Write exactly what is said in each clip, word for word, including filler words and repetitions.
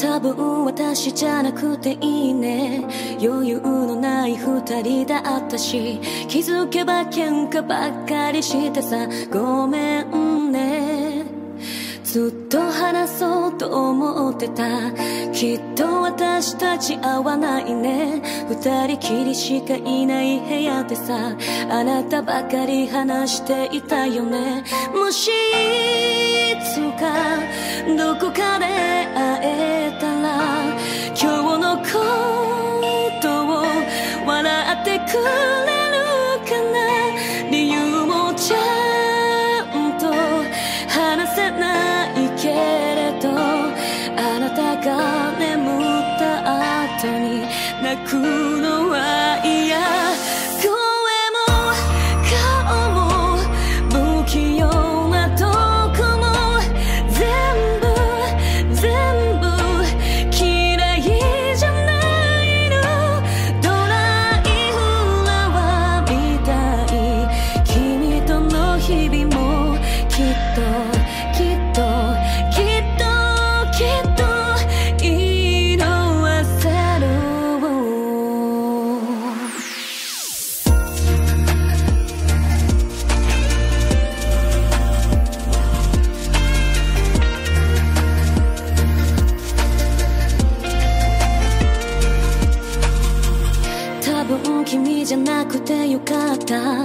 多分私じゃなくていいね、余裕のない二人だったし、気づけば喧嘩ばっかりしてさ、ごめんね。ずっと話そうと思ってた、きっと私たち合わないね。二人きりしかいない部屋でさ、あなたばかり話していたよね。もしいつかどこかで会えたら、今日のことを笑ってくれるかな。理由もちゃんと話せないけれど、あなたが眠った後に泣くのは嫌。声も顔も不器用なとこも全部全部嫌いじゃないの。ドライフラワーみたい、君との日々もきっときっときっときっと色あせる。多分君じゃなくてよかった、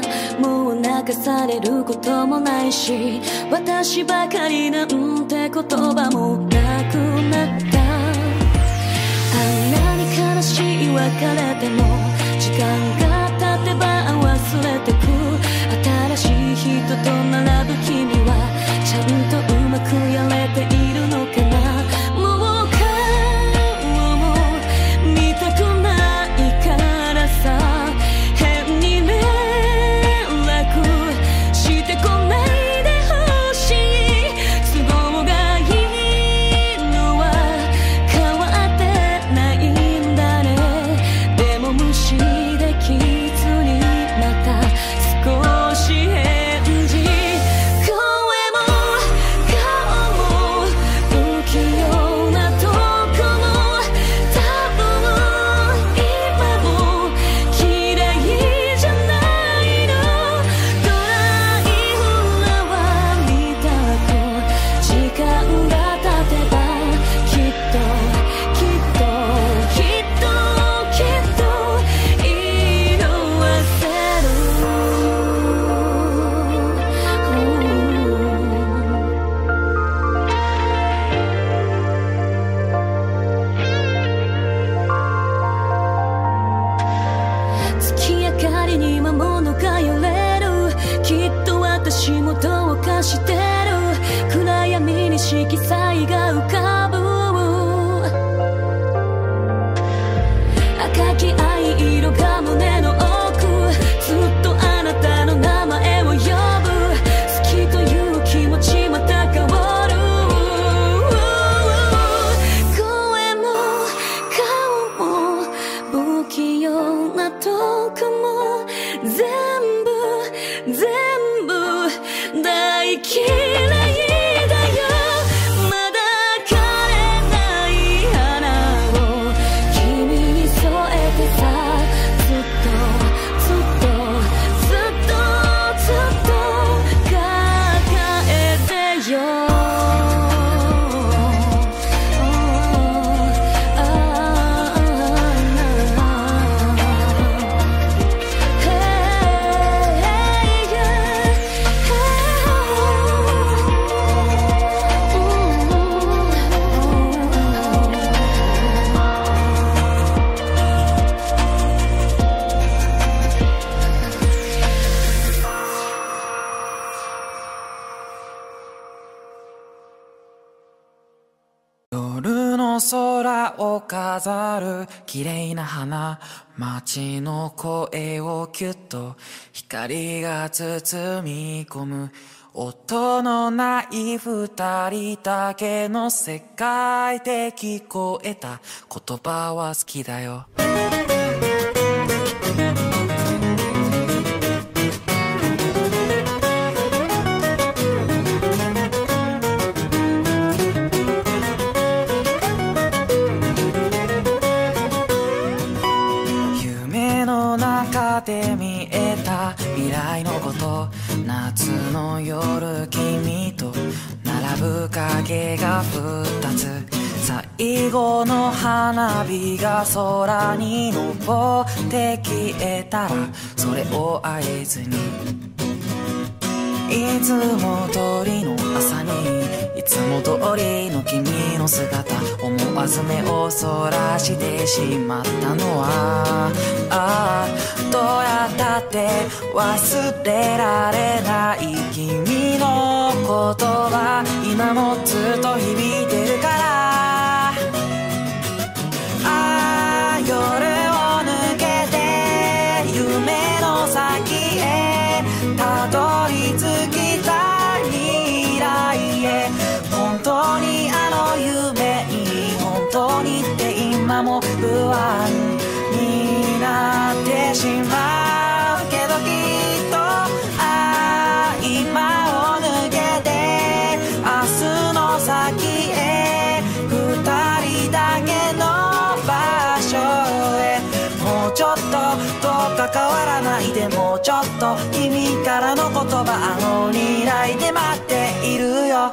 もう流されることもないし、私ばかりなんて言葉もなくなった。あんなに悲しい別れでも時間が経てば忘れてく。新しい人と並ぶ君はちゃんとうまくやれているのかな。もう顔も見たくないからさ、変に連絡してこないでほしい。都合がいいのは変わってないんだね。でも無視できずにまた少し返事。声も顔も不器用なとこも多分今も嫌いじゃないの。ドライフラワーみたく時間が経てばきっときっときっときっと色あせる。月明かりに魔物が揺れる、きっと私もどうかしてる。暗闇に色彩が浮かぶ、赤き藍色が胸の奥、ずっとあなたの名前を呼ぶ。好きという気持ちまた変わる。声も顔も不器用なとこも全部全部大嫌いだよ。まだ枯れない花を君に添えてさ、ずっとずっとずっとずっと抱えてよ。 夜の空を飾る綺麗な花、街の声をキュッと光が包み込む。音のない二人だけの世界で聞こえた言葉は好きだよ。 が二つ、最後の花火が空に昇って消えたらそれを合図に、いつも通りの朝にいつも通りの君の姿、思わず目をそらしてしまったのは、ああどうやったって忘れられない君の言葉、今もずっと響いてるから、ああ夜を抜けて夢の先へたどり着きたい未来へ、本当にあの夢に本当にって今も不安になってしまうけど、きっとああ今を抜けて明日の先へ二人だけの場所へ、もうちょっとどうか変わらないで、もうちょっと君からの言葉あの未来で待っているよ。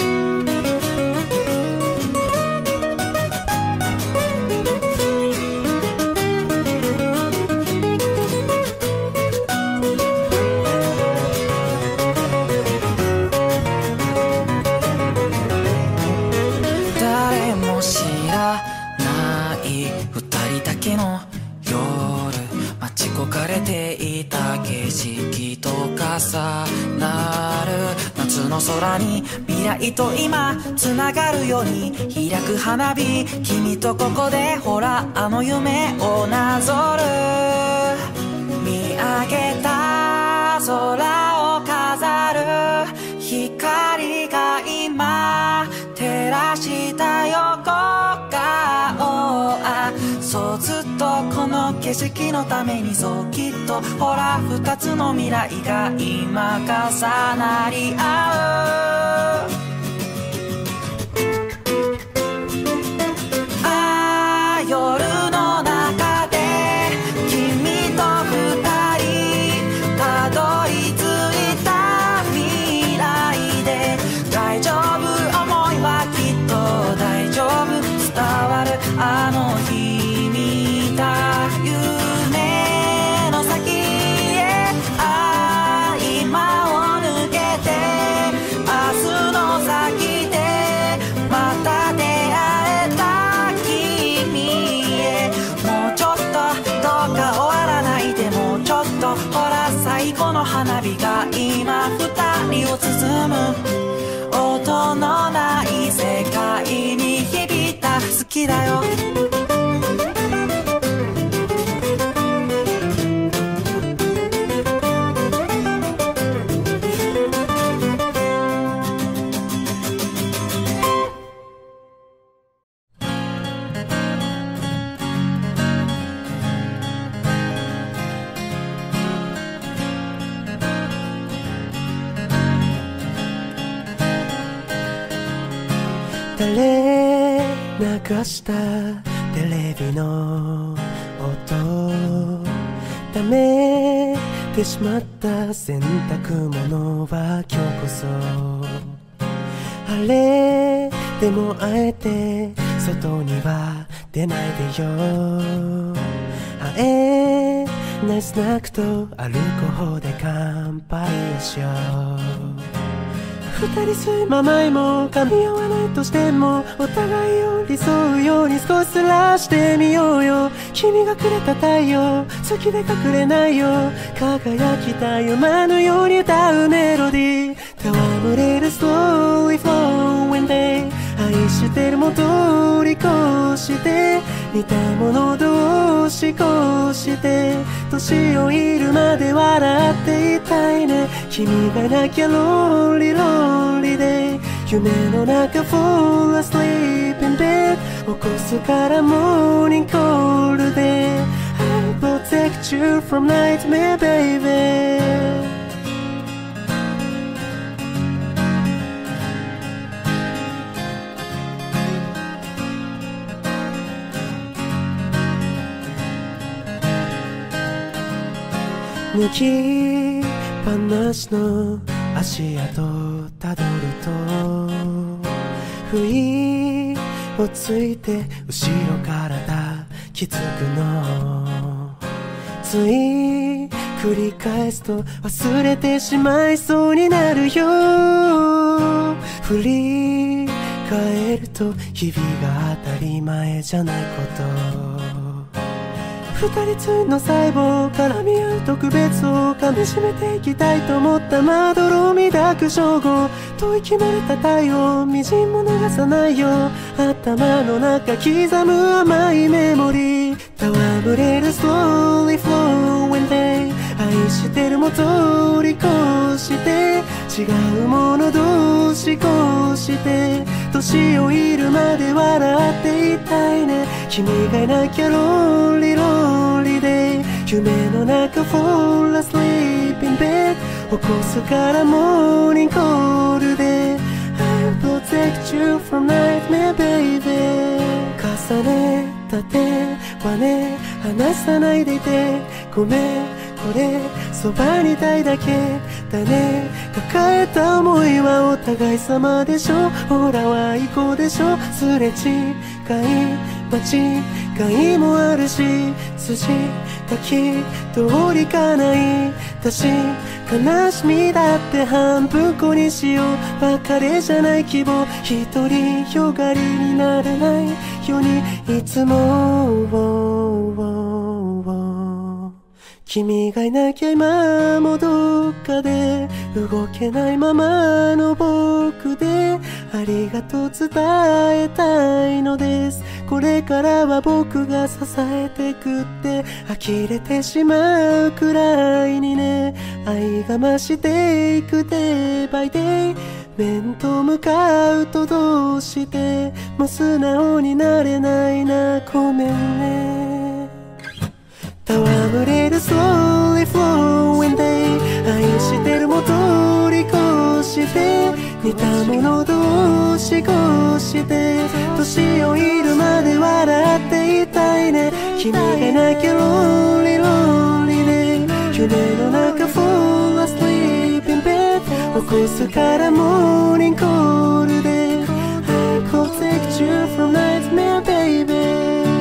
誰も知らない二人だけの夜、待ち焦がれていた景色と重なる夏の空に、未来と今つながるように開く花火、君とここでほらあの夢をなぞる、見上げた空を飾る光が今照らした横顔、あそうずっとこの景色のために、そうきっとほら二つの未来が今重なり合う、あ夜の中で君と二人たどり着いた未来で、大丈夫思いはきっと大丈夫、伝わるあの日見た夢の先へ、あ今を抜けて明日の先でまた出会えた君へ、もうちょっとどうか終わらないで、もうちょっとほら最後の花火が今二人を包む、音のない世界に響いた好きだよ。 誰流したテレビの音、溜めてしまった洗濯物は今日こそ晴れでもあえて外には出ないでよ、あえないスナックとアルコールで乾杯をしよう、二人吸いままいも噛み合わないとしてもお互い寄り添うように少しずらしてみようよ、君がくれた太陽好きで隠れないよ、輝きた夢のように歌うメロディー、戯れる slowly flowing day、 愛してるも通り越して似たもの同士こうして年老いるまで笑っていたいね、君がいなきゃロンリロンリで夢の中 fall asleep in bed 起こすからモーニングコールで I'll protect you from nightmare baby、抜きっぱなしの足跡たどると不意をついて後ろから抱きつくのつい繰り返すと忘れてしまいそうになるよ振り返ると日々が当たり前じゃないこと二人つの細胞絡み合う特別を噛みしめていきたいと思ったまどろみ抱く称号吐息漏れた太陽みじんも逃さないよ頭の中刻む甘いメモリー戯れる slowly flowing day 愛してるも通り越して違うもの同士越して年老いるまで笑っていたいね君がいなきゃロンリロンリで夢の中 fall asleep in bed 起こすからモーニングコールで I'll protect you from nightmare baby 重ねた手はね離さないでいてごめんこれそばにいたいだけだね抱えた思いはお互い様でしょほらは行こうでしょすれ違い間違いもあるし筋がき通りかない確か悲しみだって半分こにしよう別れじゃない希望一人よがりになれないようにいつも君がいなきゃ今もどっかで動けないままの僕でありがとう伝えたいのですこれからは僕が支えてくって呆れてしまうくらいにね愛が増していく day by day 面と向かうとどうしてもう素直になれないなごめんね戯れる slowly flowing day 愛してるも通り越して似たもの同士越して年老いるまで笑っていたいね君がいなきゃロンリロンリで夢の中 fall asleep in bed 起こすからモーニングコールで I'll protect you from nightmare baby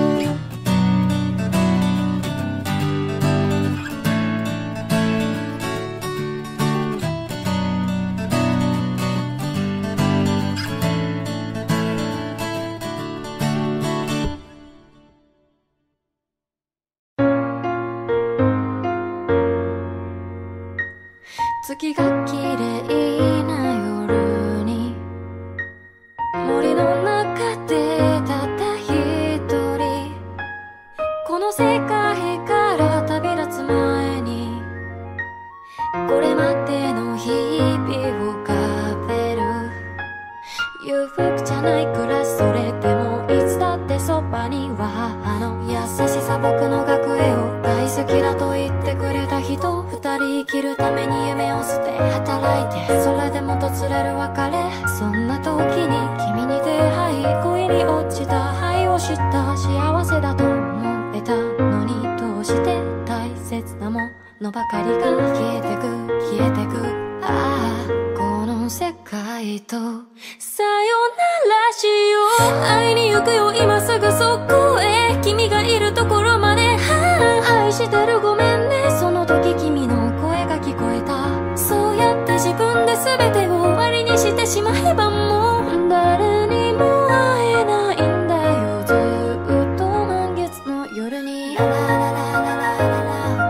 月が綺麗な夜に森の中でたった一人この世界から旅立つ前にこれまでの日々を浮かべる裕福じゃない暮らしそれでもいつだってそばにはあの優しさ僕の学園を大好きだと言ってくれた人二人生きるために夢を捨て働いてそれでもとつれる別れそんな時に君に出会い恋に落ちた愛を知った幸せだと思えたのにどうして大切なものばかりが消えてく消えてくああこの世界とさよならしよう会いに行くよ今すぐそこへ君がいるところまで、はあ、愛してるごめんねその時君の声が聞こえたそうやって自分で全てを終わりにしてしまえばもう誰にも会えないんだよずっと満月の夜にラララララララ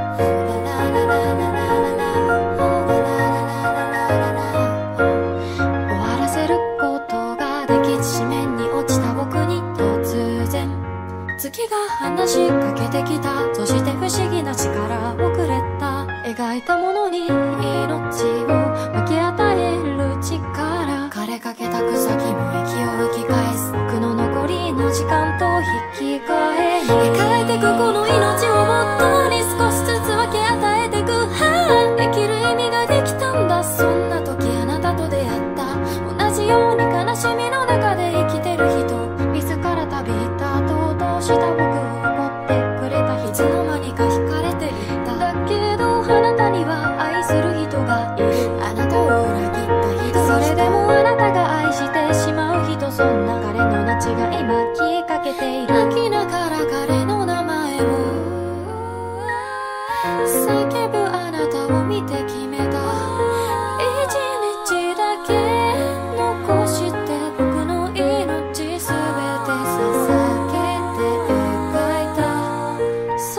月が話しかけてきたそして不思議な力をくれた描いたものに命を分け与える力枯れかけた草木も息を吹き返す僕の残りの時間と引き換えに描いてくこの命をもとに少しずつ分け与えてく、はあ、生きる意味ができたんだそんな時あなたと出会った同じように悲しみの中で生きてる人自ら旅立ったとどうした僕を思ってくれた日いつの間にか惹かれていっただけどあなたには愛する人がいるあなたを裏切った人それでもあなたが愛してしまう人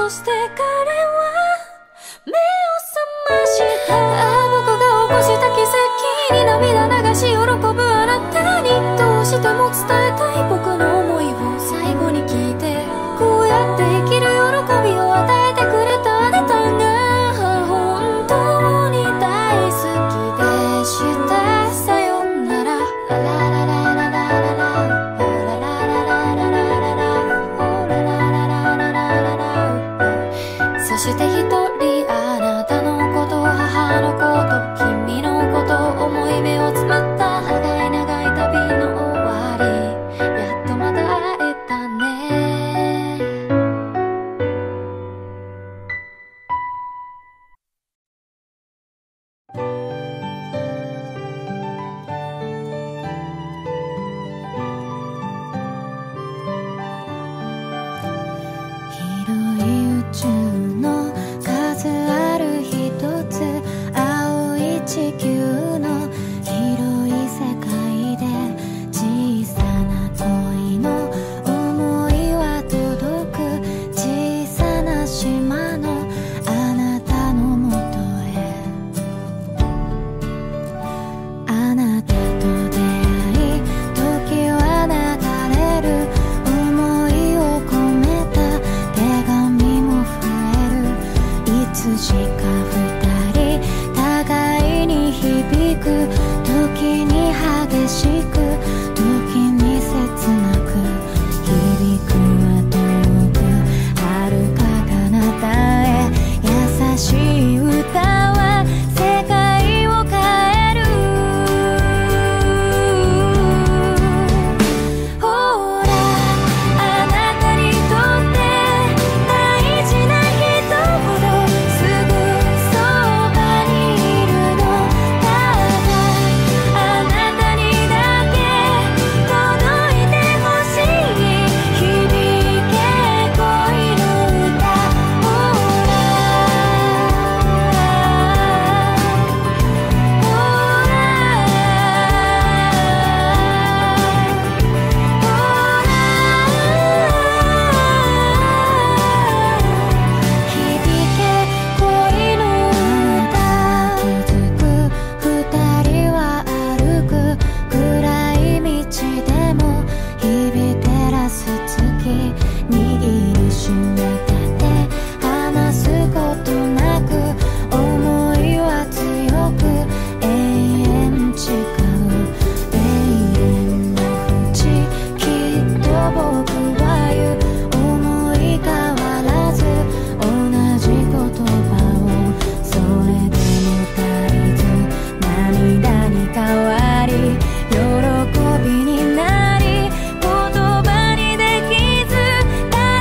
そして彼は目を覚ました。ああ僕が起こした奇跡に涙流し喜ぶあなたにどうしても伝えたい僕の思いを最後に聞いて、こうやって生きる喜びを与えてくれたあなたが本当に大好きでした。さよならララララララララそして一人あなたのこと母のこと君のこと思い目をつむった長い長い旅の終わりやっとまた会えたね。広い宇宙の数ある一つ青い地球の広い世界で小さな恋の想いは届く小さな島のあなたのもとへ。あなたと出会い時は流れる思いを込めた手紙も増えるいつしか二人互いに響く時に激しく時に切なく響くは遠く遥か彼方へ優しい歌は世界を変える。ほらあなたにとって大事な人ほどすぐそばにいるの。ただあなたにだけ届いてほしい響け恋の歌。ほらほら響け恋の歌。気づく二人は歩く暗い道でも日々照らす月握りしめた手離すことなく思いは強く永遠誓う永遠の淵きっと僕は言う思い変わらず同じ言葉をそれでも足りず涙に変わり喜びになり言葉にできずた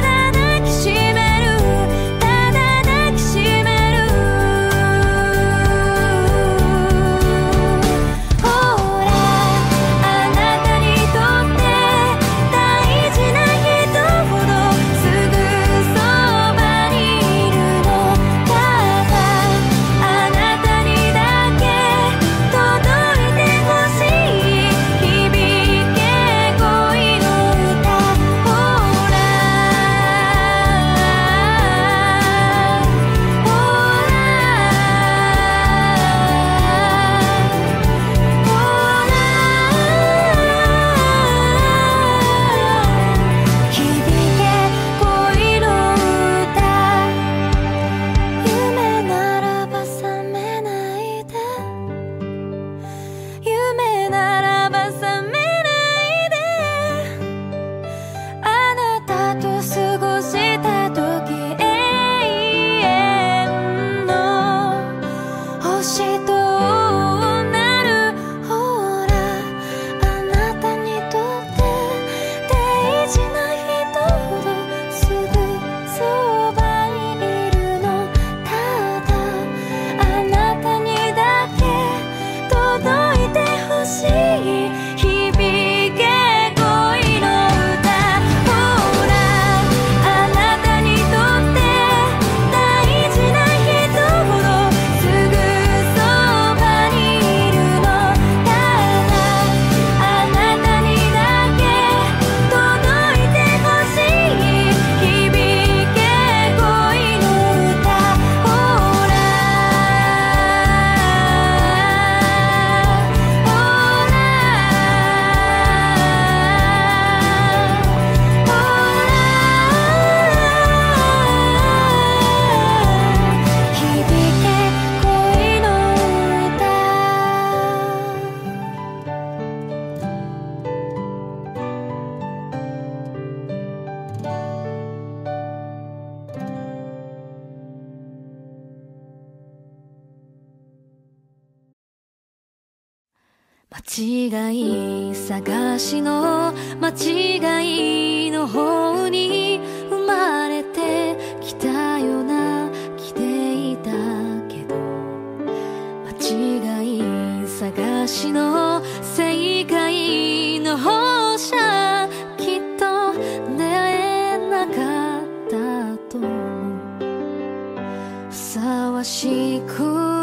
間違い探しの間違いの方に生まれてきたような気でいたけど、間違い探しの正解の方じゃきっと出会えなかったと思う。ふさわしく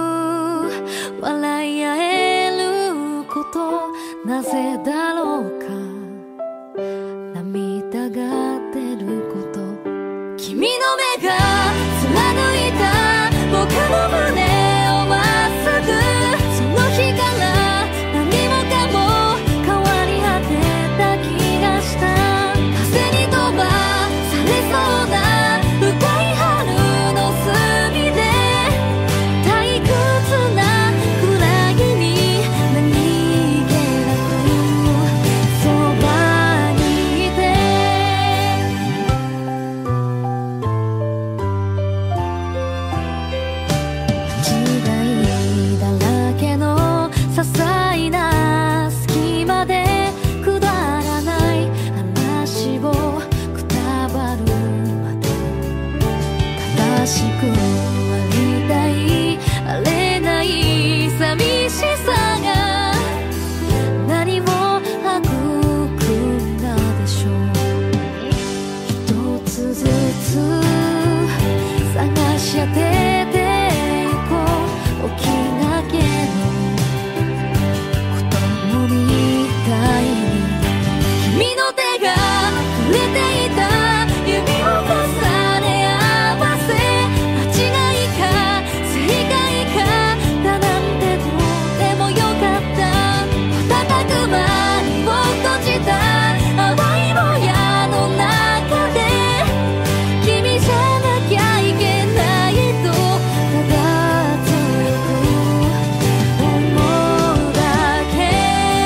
笑い合えることなぜだろうか、涙が出ること、君の目が貫いた僕の胸をまっすぐ、その日から何もかも変わり果てた気がした。風に飛ばされそうな深い春の隅で退屈なクラゲに何気なくそばにいて、違いだらけの些細な隙間でくだらない話をくたばるまで正しくありたいあれない寂しさが何を育んだでしょう。一つずつ探し当ててゆこう、大きな毛の子供みたいに君の手が触れていた指を重ね合わせ、間違いか正解かだなんてどうでもよかった。瞬く間に落とした淡いもやの中で君じゃなきゃいけないとただ強く思うだけ。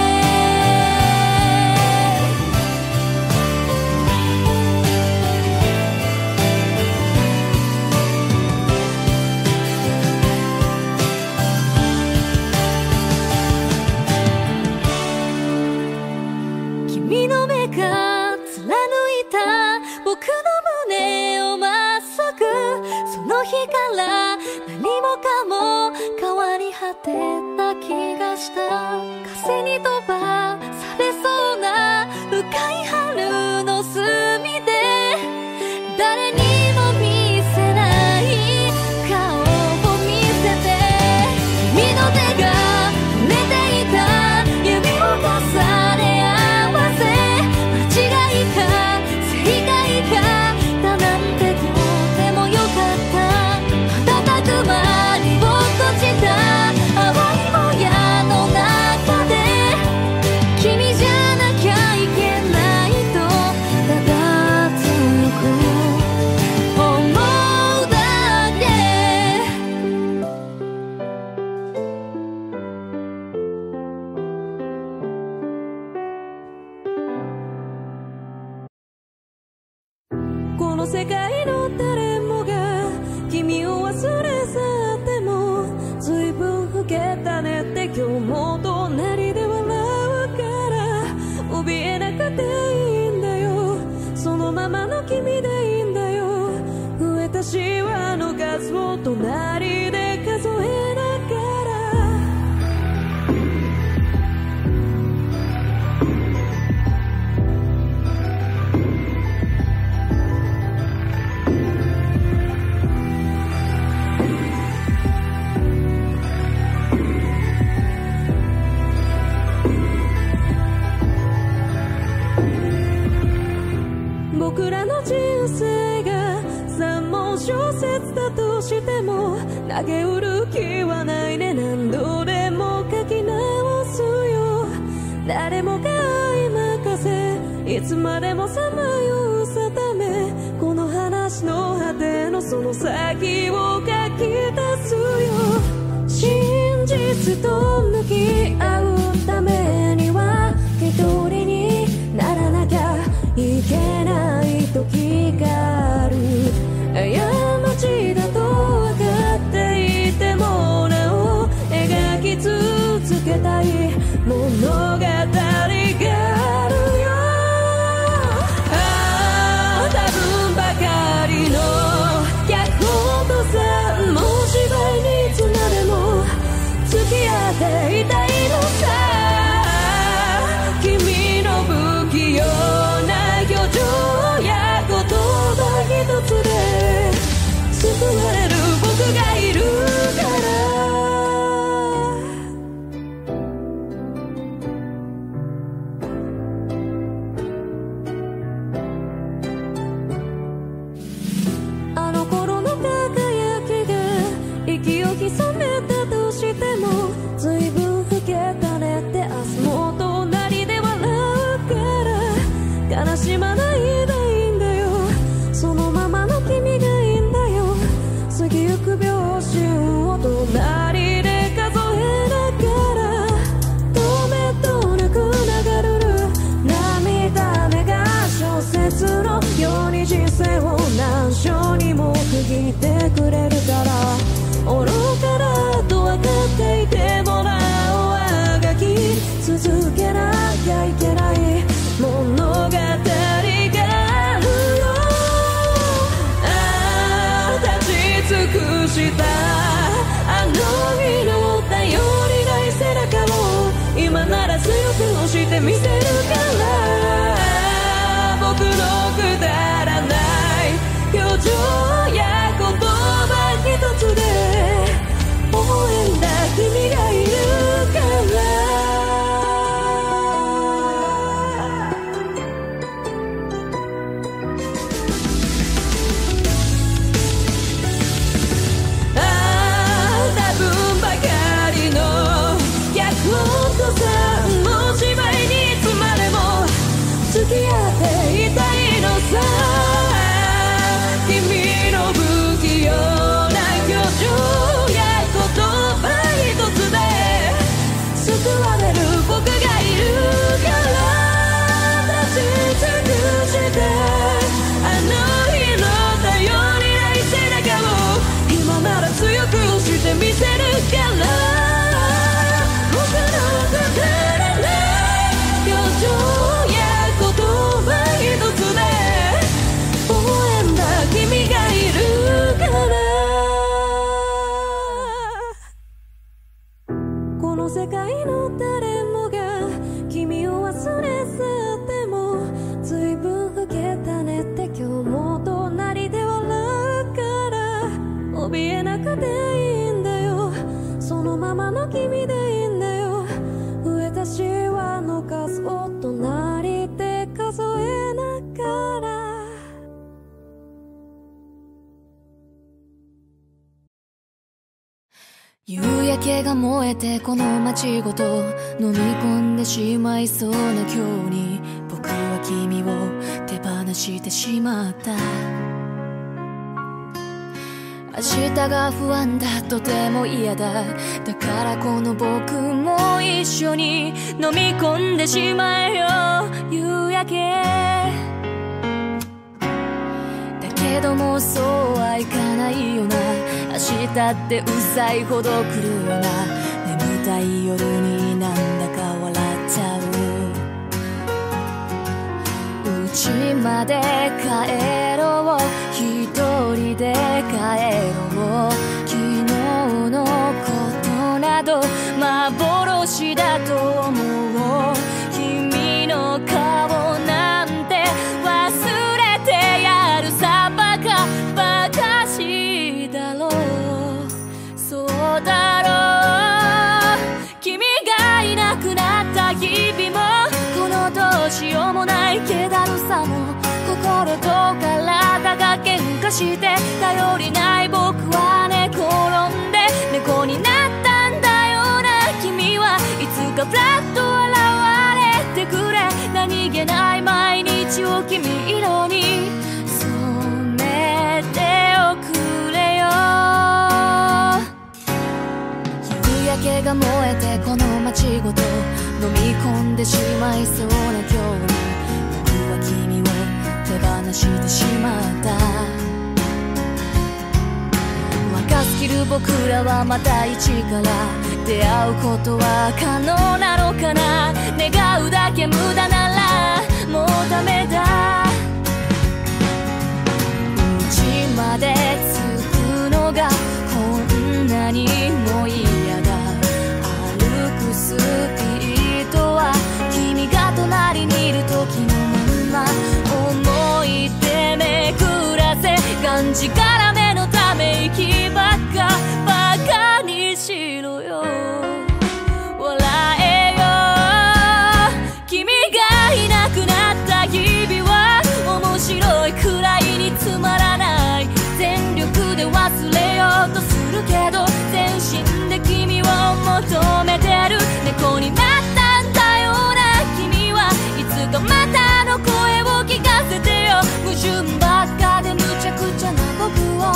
君の目が貫いた僕の胸をまっすぐ、その日から何もかも変わり果てた気がした。風に飛ばされそうな深い春の隅で誰にも見せない顔を見せて、君の手が触れていた指を重ね合わせ、間違いか正解かだなんてどうでもよかった。瞬く間に落とした淡いもやの中で君じゃなきゃいけないとただ強く思うだけ。この世界の誰もが君を忘れ去っても、ずいぶん老けたねって今日も隣で笑うから、怯えなくていいんだよ、そのままの君でいいんだよ。増えたシワの数を隣で数えながら、僕らの人生が三文小説だとしても投げ売る気はないね。何度でも書き直すよ。誰もが愛任せ、いつまでもさまよう定め、この話の果てのその先を書き出すよ。真実と向き合うためには一人にならなきゃいけない時がある。過ちだと分かっていてもなお描き続けたいものしてみせるから僕のくだらない表情や言葉一つで微笑んだ君がいるから見せるから僕のくだらない表情や言葉一つで微笑んだ君がいるからこの世界の誰もが君を忘れ去っても随分老けたねって今日も隣で笑うから怯えなくていいそのままの君でいいんだよ増えたシワの数を隣で数えながら夕焼けが燃えてこの街ごと飲み込んでしまいそうな今日に僕は君を手放してしまった明日が不安だとても嫌だだからこの僕も一緒に飲み込んでしまえよ夕焼けだけどもそうはいかないよな明日ってうざいほど来るよな眠たい夜になんだか笑っちゃう家まで帰ろう一人で帰ろう昨日のことなど幻だと思う君の顔なんて忘れてやるさバカバカしだろうそうだろう君がいなくなった日々もこのどうしようもない気だるさも心と体が喧嘩して頼りない僕は寝転んで猫になったんだよな君はいつかふらっと現れてくれ何気ない毎日を君色に染めておくれよ夕焼けが燃えてこの街ごと飲み込んでしまいそうな今日に僕は君を手放してしまった若すぎる僕らはまた一から出会うことは可能なのかな願うだけ無駄ならもうダメだ家まで着くのがこんなにも嫌だ歩くスピードは君が隣にいる時のまま思い出めくらせがんじがらめのため息ばっかバカにしろよ笑えよ君がいなくなった日々は面白いくらいにつまらない全力で忘れようとするけど全身で君を求めてる猫になったんだよな君はいつかまたの声を聞かせてよ矛盾ばっかでむちゃくちゃな僕を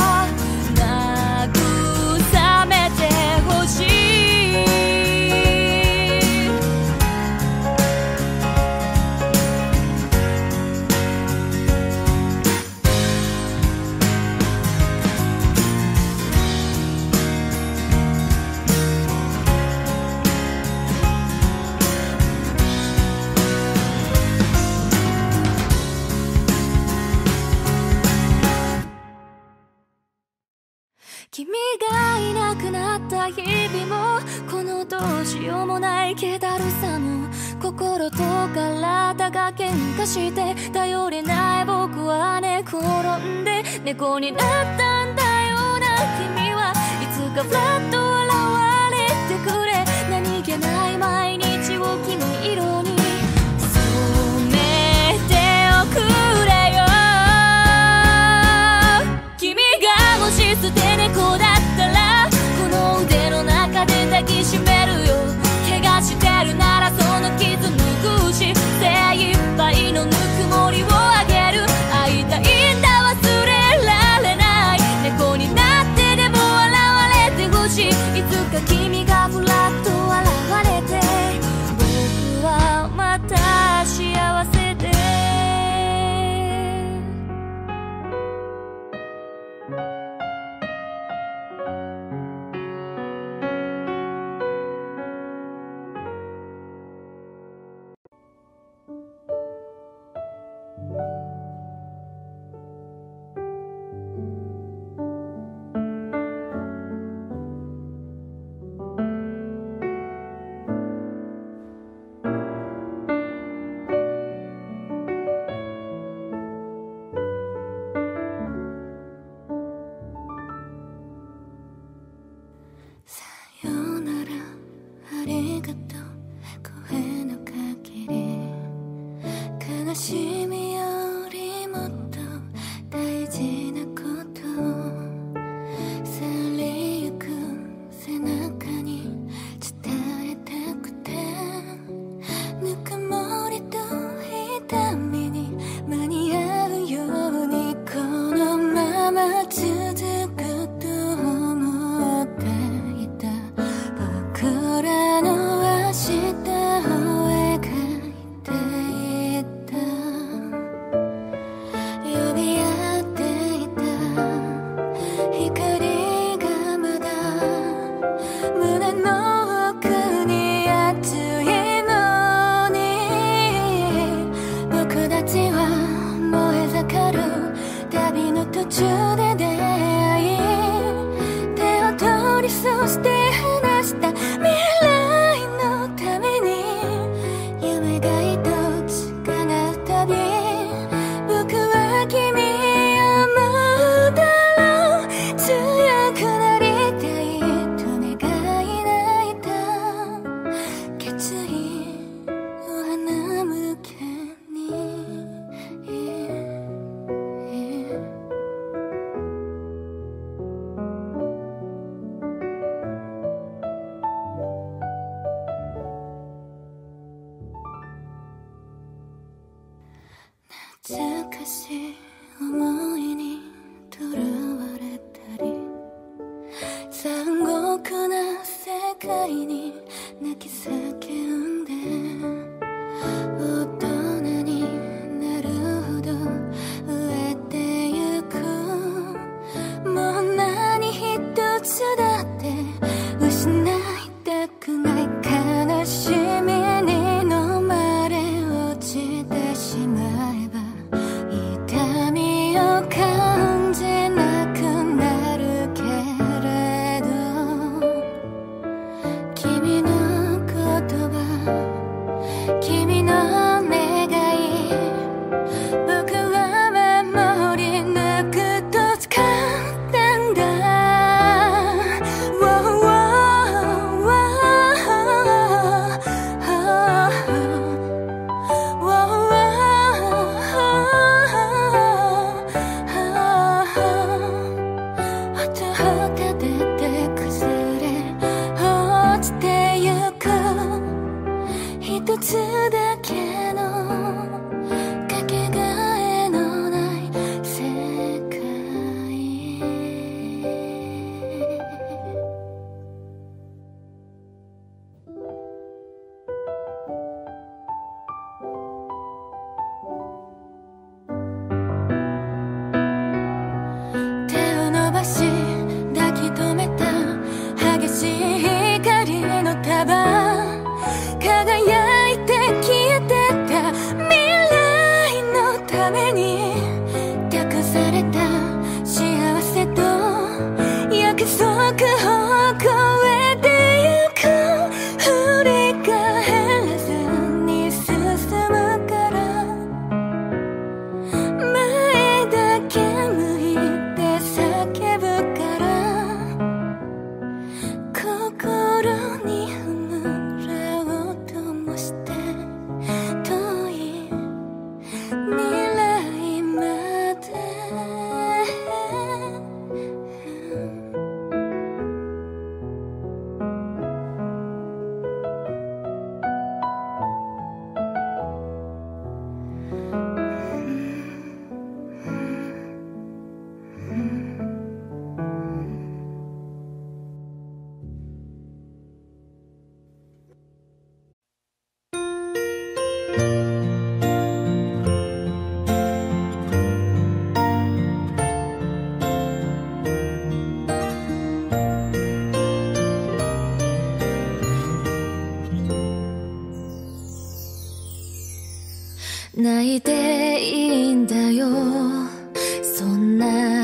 君がいなくなった日々もこのどうしようもない気だるさも心と体が喧嘩して頼れない僕は寝転んで猫になったんだよな。君はいつかフラッと現れてくれ何気ない毎日を君色に染めておくれよ。君がもし捨て猫だったらこの腕の中で抱きしめるよ。怪我してるならその傷拭うし精一杯のぬくもりをあげる。会いたいんだ忘れられない猫になってでも現れてほしい。いつか君がふらっと現れて僕はまた幸せで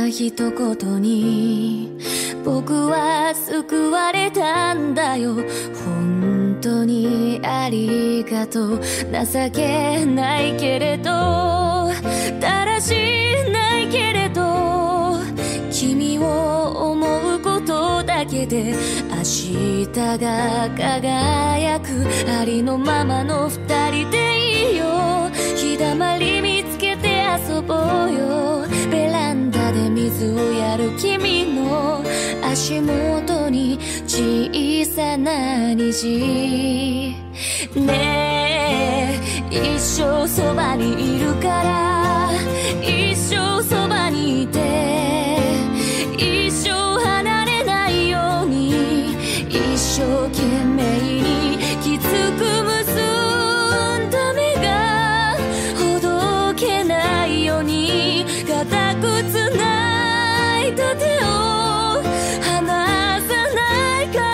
一言に僕は救われたんだよ。本当にありがとう。情けないけれどだらしないけれど君を思うことだけで明日が輝く。ありのままの二人でいいよ。日だまり見つけて遊ぼうよ。ベランダで水をやる君の足元に小さな虹。ねえ一生そばにいるから一生そばにいて一生離れないように一生懸命にきつく結んだ目がほどけないように固くつないだ手を離さないから。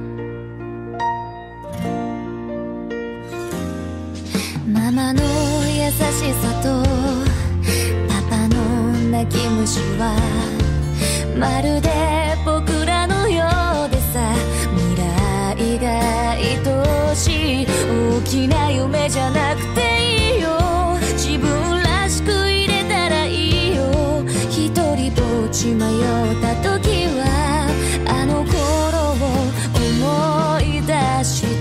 ママの優しさとパパの泣き虫はまるで僕らのようでさ。未来が愛しい大きな夢じゃなくていいよ。自分らしく入れたらいいよ。一人ぼっち迷った時はあの頃を思い出して、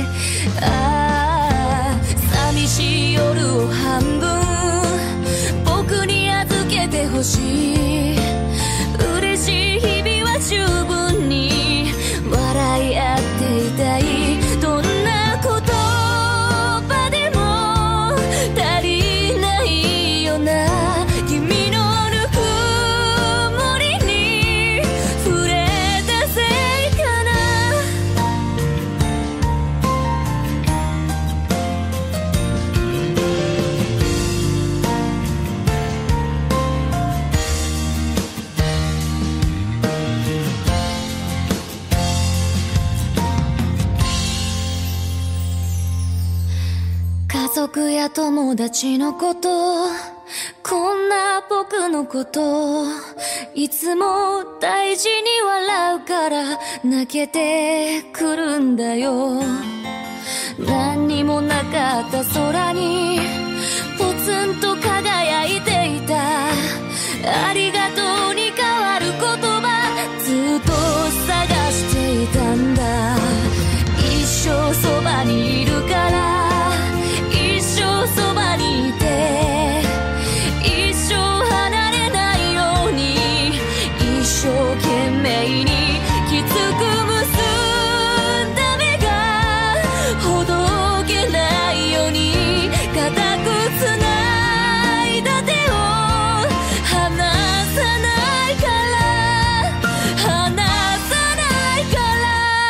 ああ寂しい夜を半分僕に預けてほしい。嬉しい日々は十分に笑い合っていたい。どんな言葉でも足りないよな。君のぬくもりに触れたせいかな。家族や友達のこと、こんな僕のこといつも大事に笑うから泣けてくるんだよ。何にもなかった空にポツンと輝いていた。ありがとうに変わる言葉ずっと探していたんだ。一生そばにいるから一生そばにいて一生離れないように一生懸命にきつく結んだ目がほどけないように固くつないだ手を離さないから離さないから。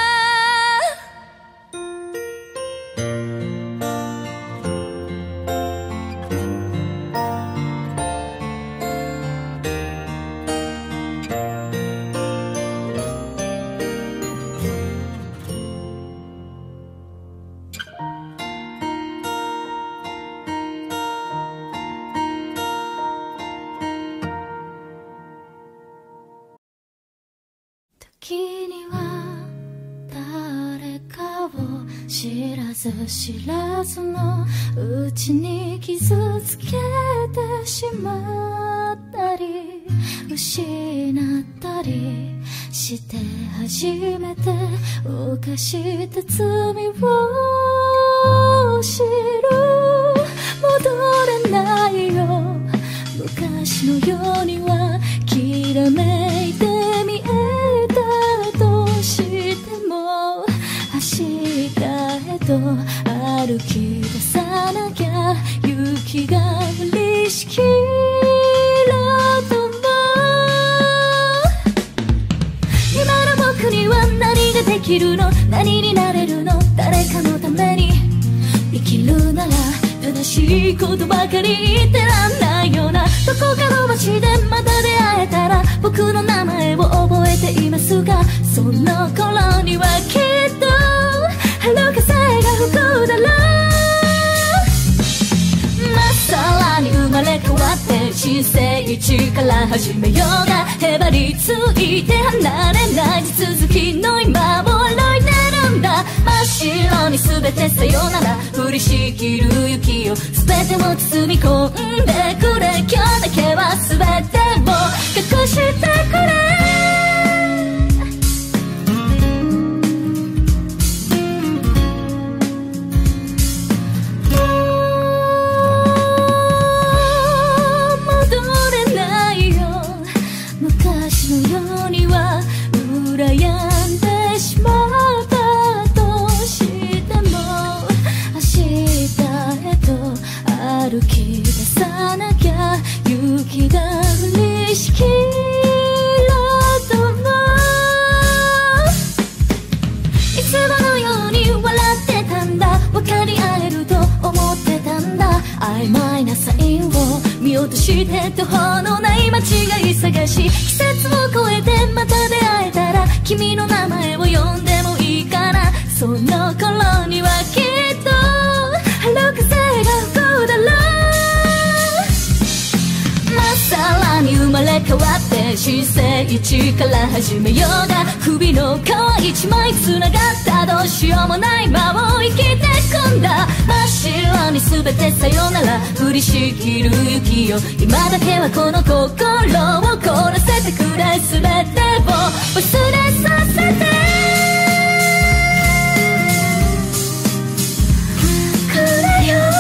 時には誰かを知らず知らずのうちに傷つけてしまったり失ったりして初めて犯した罪を知る。戻れないよ昔のようにはきらめいて見えたとしても明日へと歩き出さなきゃ勇気が降りしきると思う。今の僕には何ができるの何になれるの誰かのために生きるなら正しいことばかり言ってらんないような。どこかの街でまた出会えたら僕の名前を覚えていますがその頃にはきっと春風が吹くだろう。まっさらに生まれ変わって人一から始めようがへばりついて離れない地続きの今を歩いてるんだ。真っ白に全てさよなら降りしきる雪を全てを包み込んでくれ。今日だけは全てを隠してくれ。歩き出さなきゃ雪が降りしきると思う。いつものように笑ってたんだ。分かり合えると思ってたんだ。曖昧なサインを見落として途方のない間違い探し、季節を超えてまた出会えたら君の名前を呼んでもいいかな。その頃にはきっと春風が吹くだろう。さらに生まれ変わって人生一から始めようが首の皮一枚つながったどうしようもない間を生きてくんだ。真っ白に全てさよなら降りしきる雪よ今だけはこの心を凍らせてくれ。全てを忘れさせてくれよ。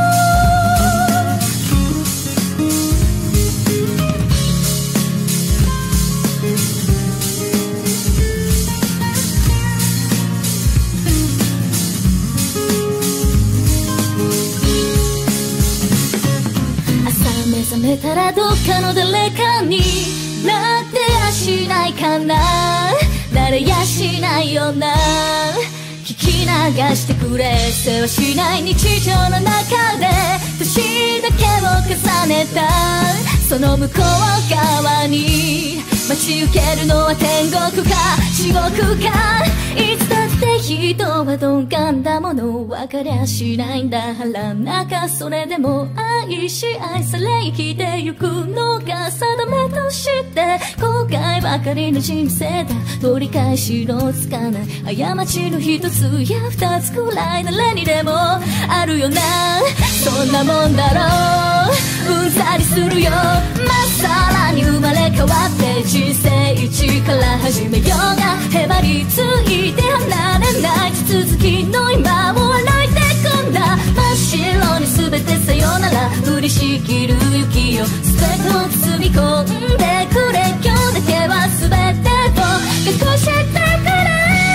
目覚めたらどっかの誰かになってやしないかな。なれやしないよな。聞き流してくれ。世話しない日常の中で年だけを重ねたその向こう側に待ち受けるのは天国か地獄か。いつだって人は鈍感だもの分かりゃしないんだ。腹の中それでも愛し愛され生きてゆくのが定めとして後悔ばかりの人生だ。取り返しのつかない過ちの一つや二つくらい誰にでもあるよな。そんなもんだろううんざりするよ。まっさらに生まれ変わって人生一から始めようがへばりついて離れない地続きの今を歩いてくんだ。真っ白に全てさよなら降りしきる雪よ全てを包み込んでくれ。今日だけは全てを隠してくれ。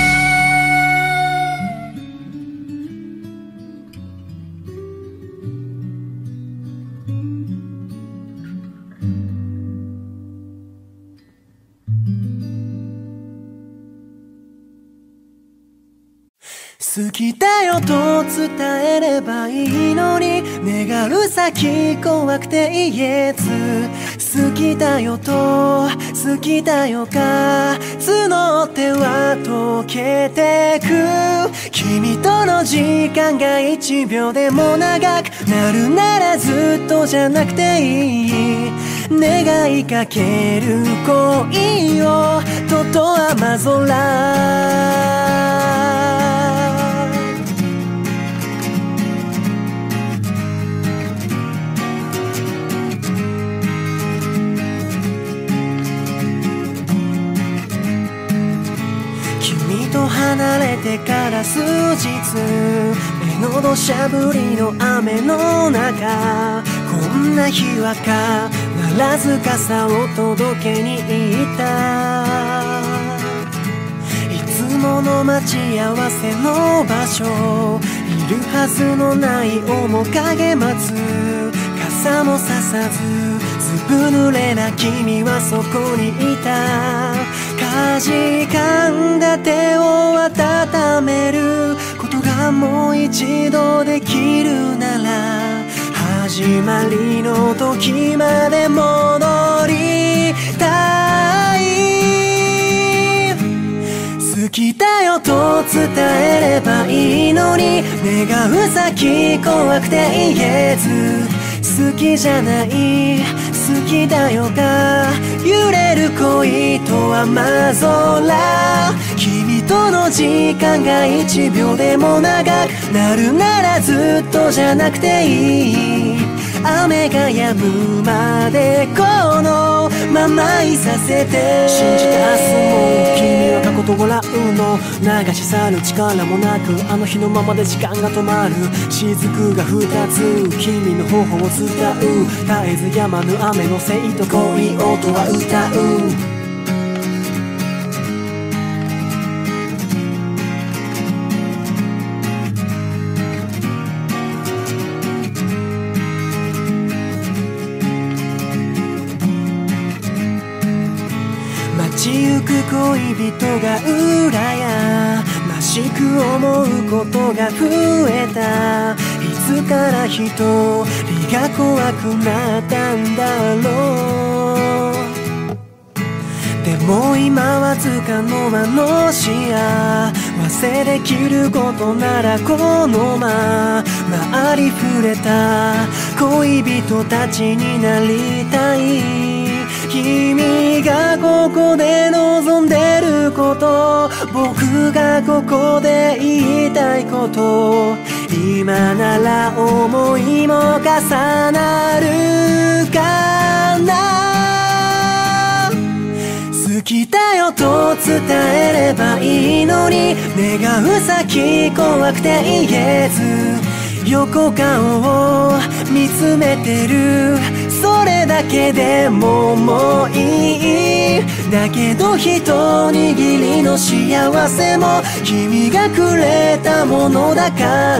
好きだよと伝えればいいのに願う先怖くて言えず好きだよと好きだよが募っては溶けてく君との時間が一秒でも長くなるならずっとじゃなくていい願いかける恋をとと雨空離れてから数日目の土砂降りの雨の中こんな日は必ず傘を届けに行ったいつもの待ち合わせの場所いるはずのない面影待つ傘もささずずぶ濡れな君はそこにいたかじかんだ手を温めることがもう一度できるなら始まりの時まで戻りたい好きだよと伝えればいいのに願う先怖くて言えず好きじゃない好きだよが揺れる恋と雨空、君との時間が一秒でも長くなるならずっとじゃなくていい、雨が止むまでこのままいさせて、 信じて明日も君は過去と笑うの流し去る力もなく、あの日のままで時間が止まる、雫が二つ君の頬を伝う、絶えず止まぬ雨のせいと恋音は歌う。 街行く恋人が羨ましく思うことが増えた、いつから一人が怖くなったんだろう。でも今わずかの間の幸せできることならこのままありふれた恋人たちになりたい。君がここで望んでること、僕がここで言いたいこと、今なら思いも重なるかな。好きだよと伝えればいいのに、願う先怖くて言えず横顔を見つめてる、それだけでももういい。だけど一握りの幸せも君がくれたものだから、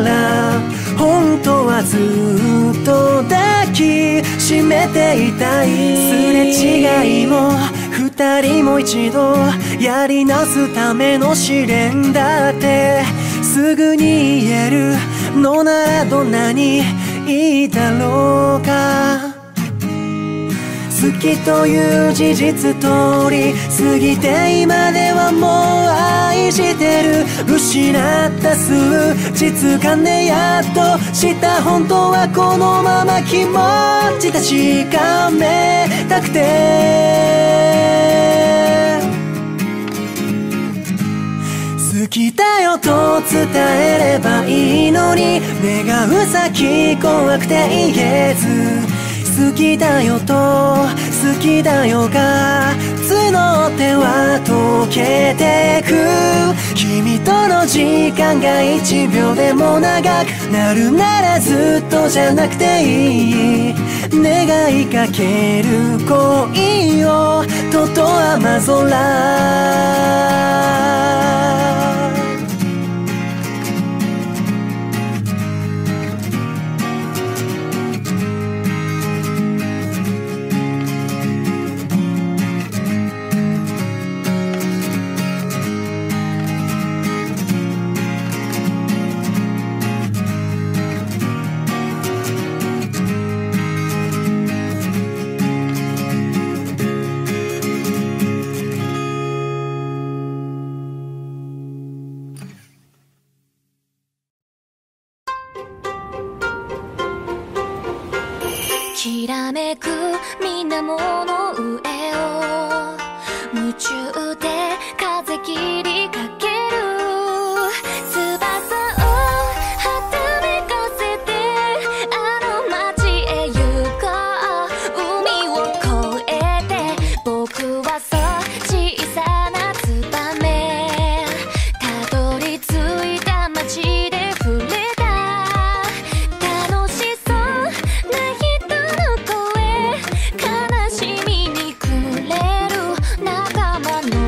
本当はずっと抱きしめていたい。すれ違いも二人も一度やり直すための試練だってすぐに言えるのならどんなにいいだろうか。好きという事実通り過ぎて今ではもう愛してる、失った数日間でやっと知った本当はこのまま気持ち確かめたくて、好きだよと伝えればいいのに、願う先怖くて言えず、好きだよと好きだよが募っては溶けてく、君との時間が一秒でも長くなるならずっとじゃなくていい、願いかける恋をとと雨空。 きらめく水面の上を夢中で風切りかける、翼をはためかせてあの街へ行こう、海を越えて僕はそう小さなツバメ、たどり着いた街で触れた楽しそうな人の声、悲しみにくれる仲間の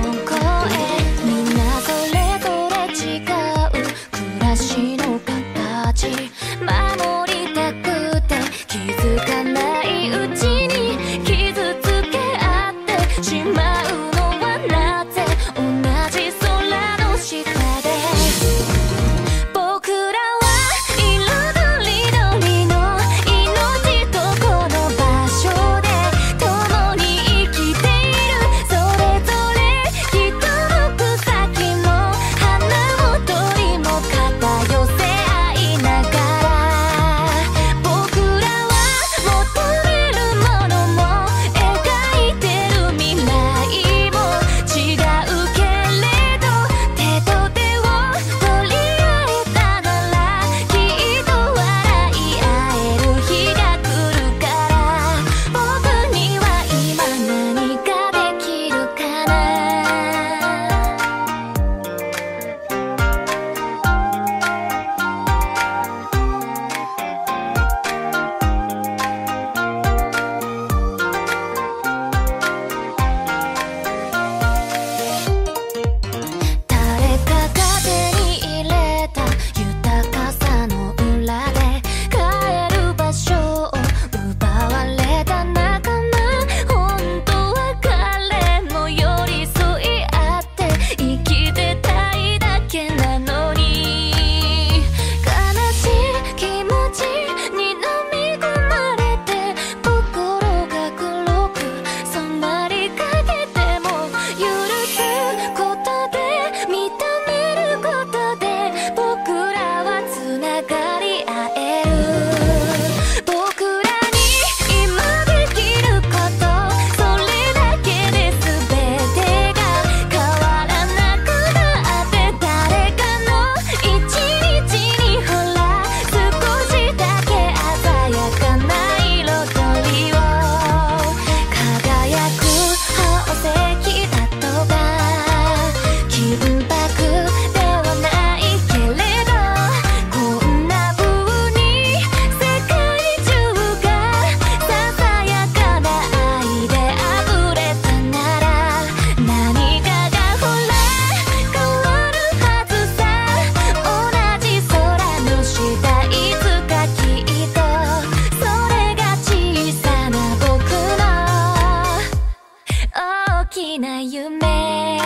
な夢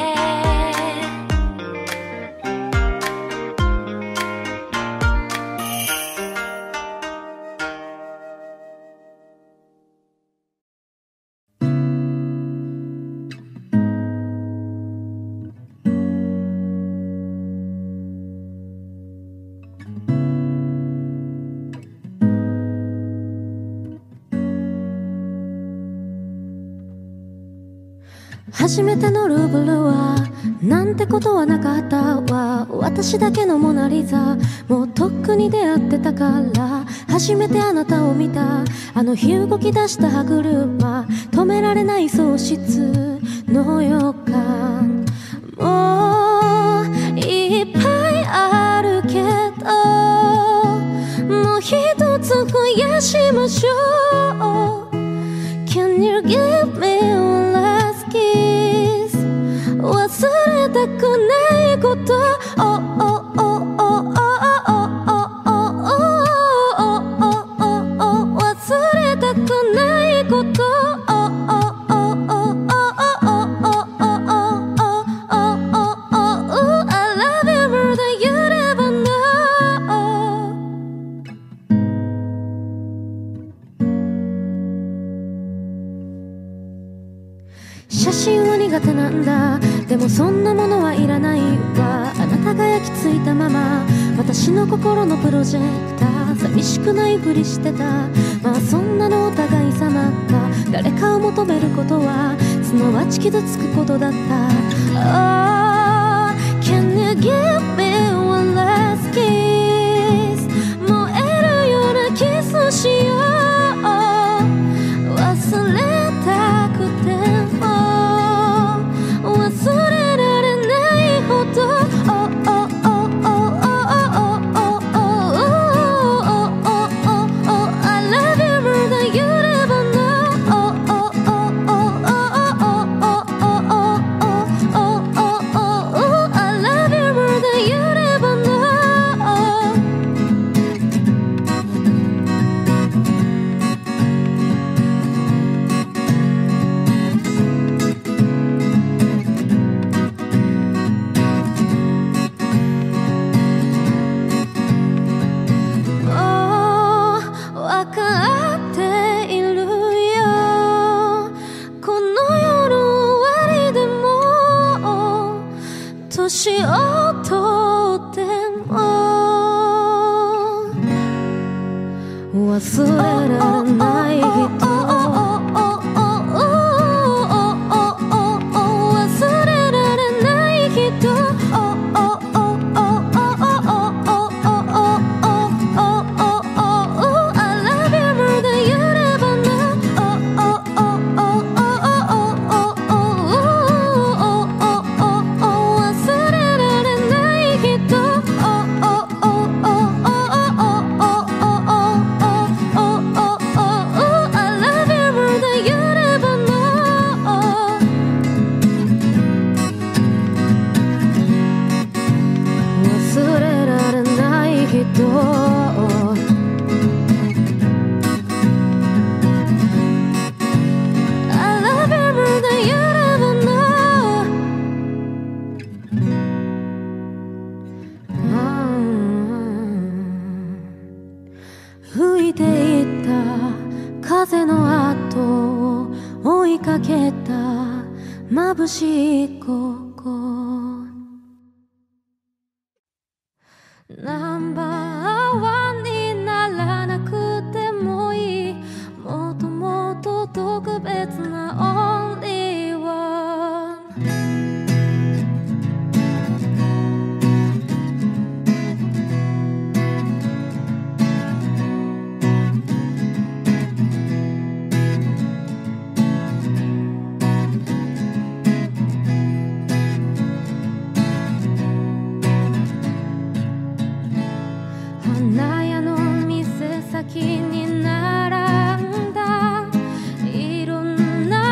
初めてのルーブルはなんてことはなかったわ。私だけのモナリザもうとっくに出会ってたから。初めてあなたを見たあの日動き出した歯車、止められない喪失の予感。もういっぱいあるけどもう一つ増やしましょう。 Can you give me one last kiss? 忘れたくないこと、oh, oh, oh, oh, oh, oh, oh, oh, oh, 忘れたくないこと、oh, oh, oh, oh, oh, oh, I love you more than you ever know。 写真は苦手なんだ、でもそんなものはいらないわ。あなたが焼き付いたまま私の心のプロジェクター、寂しくないふりしてた。まあそんなのお互い様か。誰かを求めることはすなわち傷つくことだった。 Oh, can you give me one last kiss? 燃えるようなキスしよう。忘れたくても忘れられないほど、 Oh, oh, oh, oh, oh, oh, oh, I love you more than you ever know。 Oh, oh, oh, oh, oh, I love you more than you ever know。 わかっているよ、この夜終わりでも年を取っても忘れられない人、忘れられない人、吹いていった風の後を追いかけた眩しいここ、ナンバーワンにならなくてもいい、もともと特別なオンリーワン。花屋の店先に並んだいろんな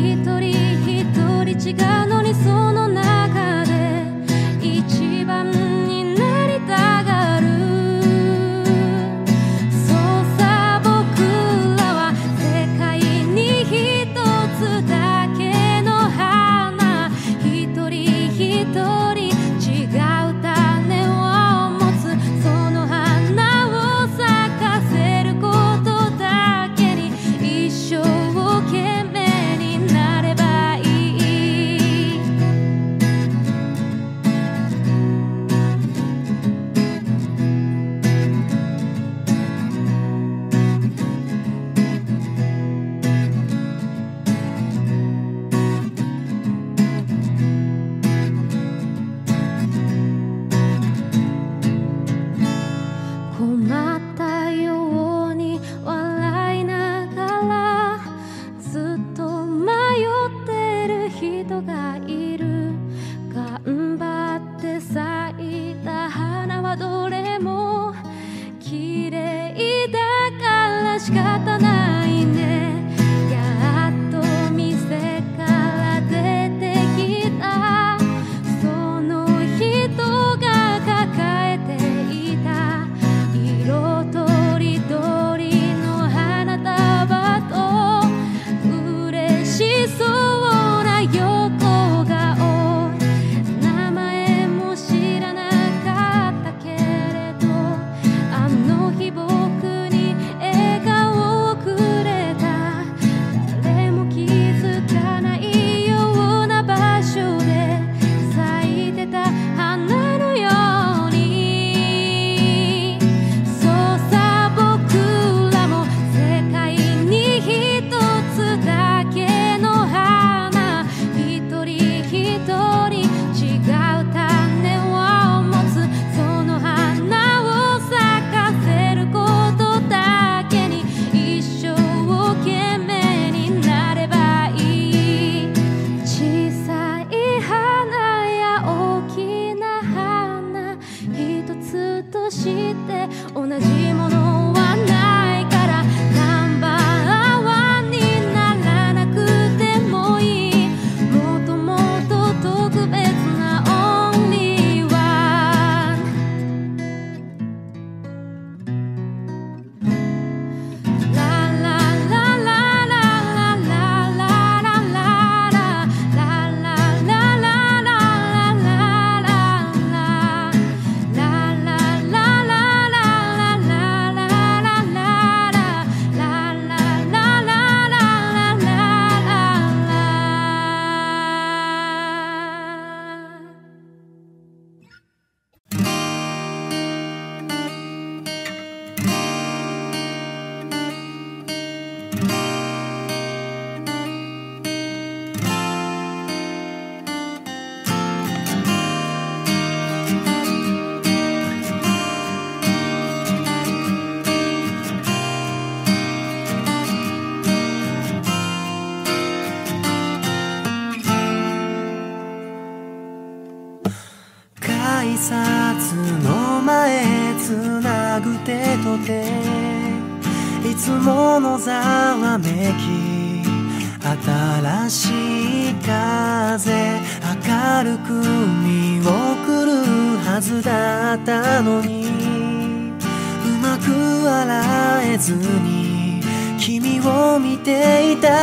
いつものざわめき新しい風明るく見送るはずだったのにうまく笑えずに君を見ていた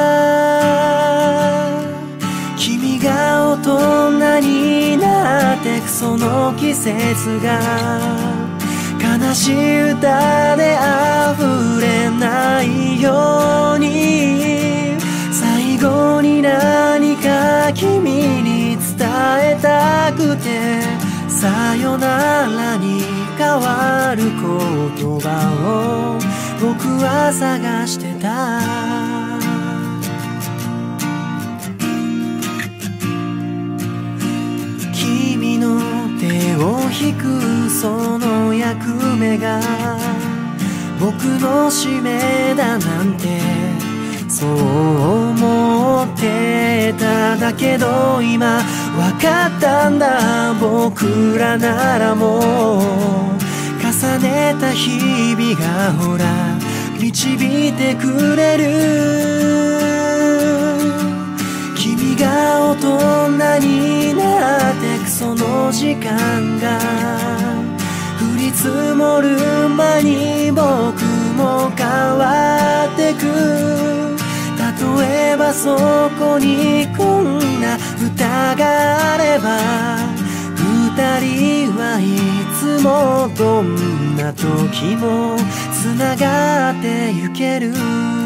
君が大人になってくその季節が悲しい歌で溢れないように最後に何か君に伝えたくてさよならに変わる言葉を僕は探してた君の手を引くその役目が僕の使命だなんてそう思ってただけど今分かったんだ僕らならもう重ねた日々がほら導いてくれるその時間が降り積もる間に僕も変わってく。例えばそこにこんな歌があれば、二人はいつもどんな時もつながってゆける。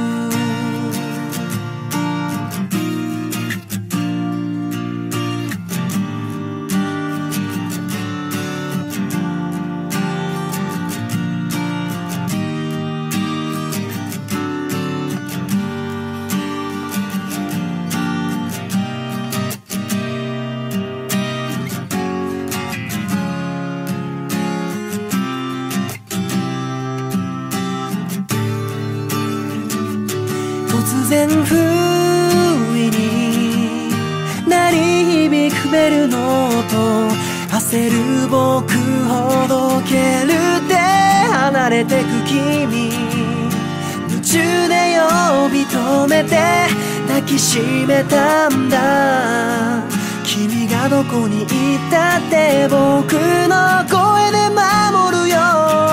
突然不意に鳴り響くベルの音、焦る僕ほどけるって離れてく君、夢中で呼び止めて抱きしめたんだ。君がどこにいたって僕の声で守るよ。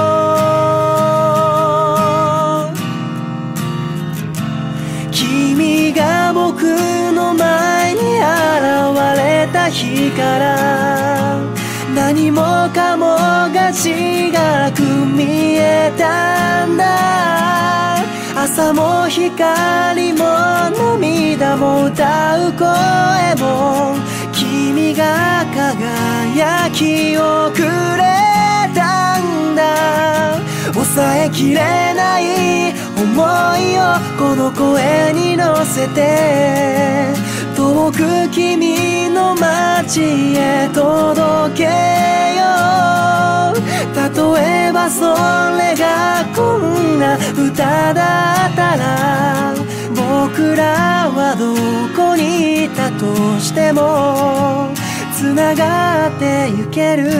君が僕の前に現れた日から何もかもが違く見えたんだ。朝も光も涙も歌う声も君が輝きをくれたんだ。抑えきれない思いをこの声に乗せて遠く君の街へ届けよう。例えばそれがこんな歌だったら、僕らはどこにいたとしてもつながってゆける。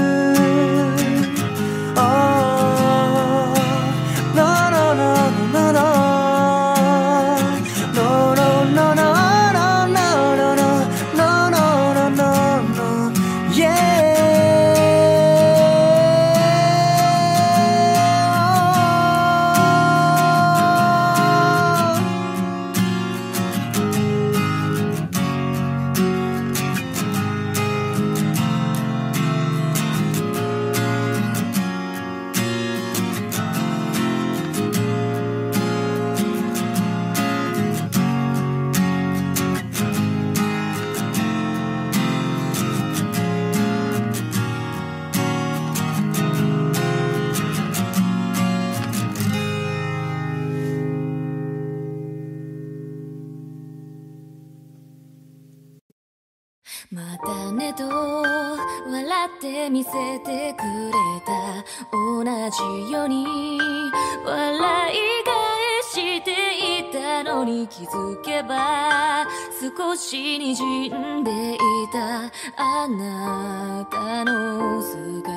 またねと笑って見せてくれた、同じように笑い返していたのに気づけば少し滲んでいたあなたの姿。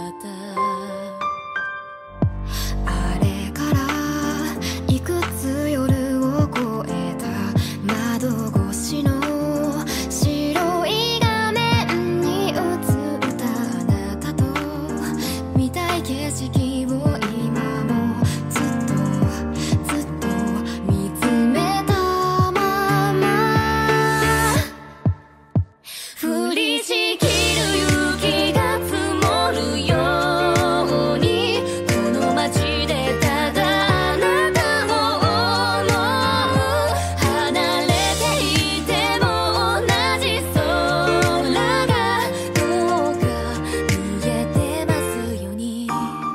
あれからいくつ夜を越えた窓越しの白い画面に映ったあなたと見たい景色を今もずっとずっと見つめたまま、降りしきる雪が積もるようにこの街でただあなたを思う。離れていても同じ空がどうか見えてますように。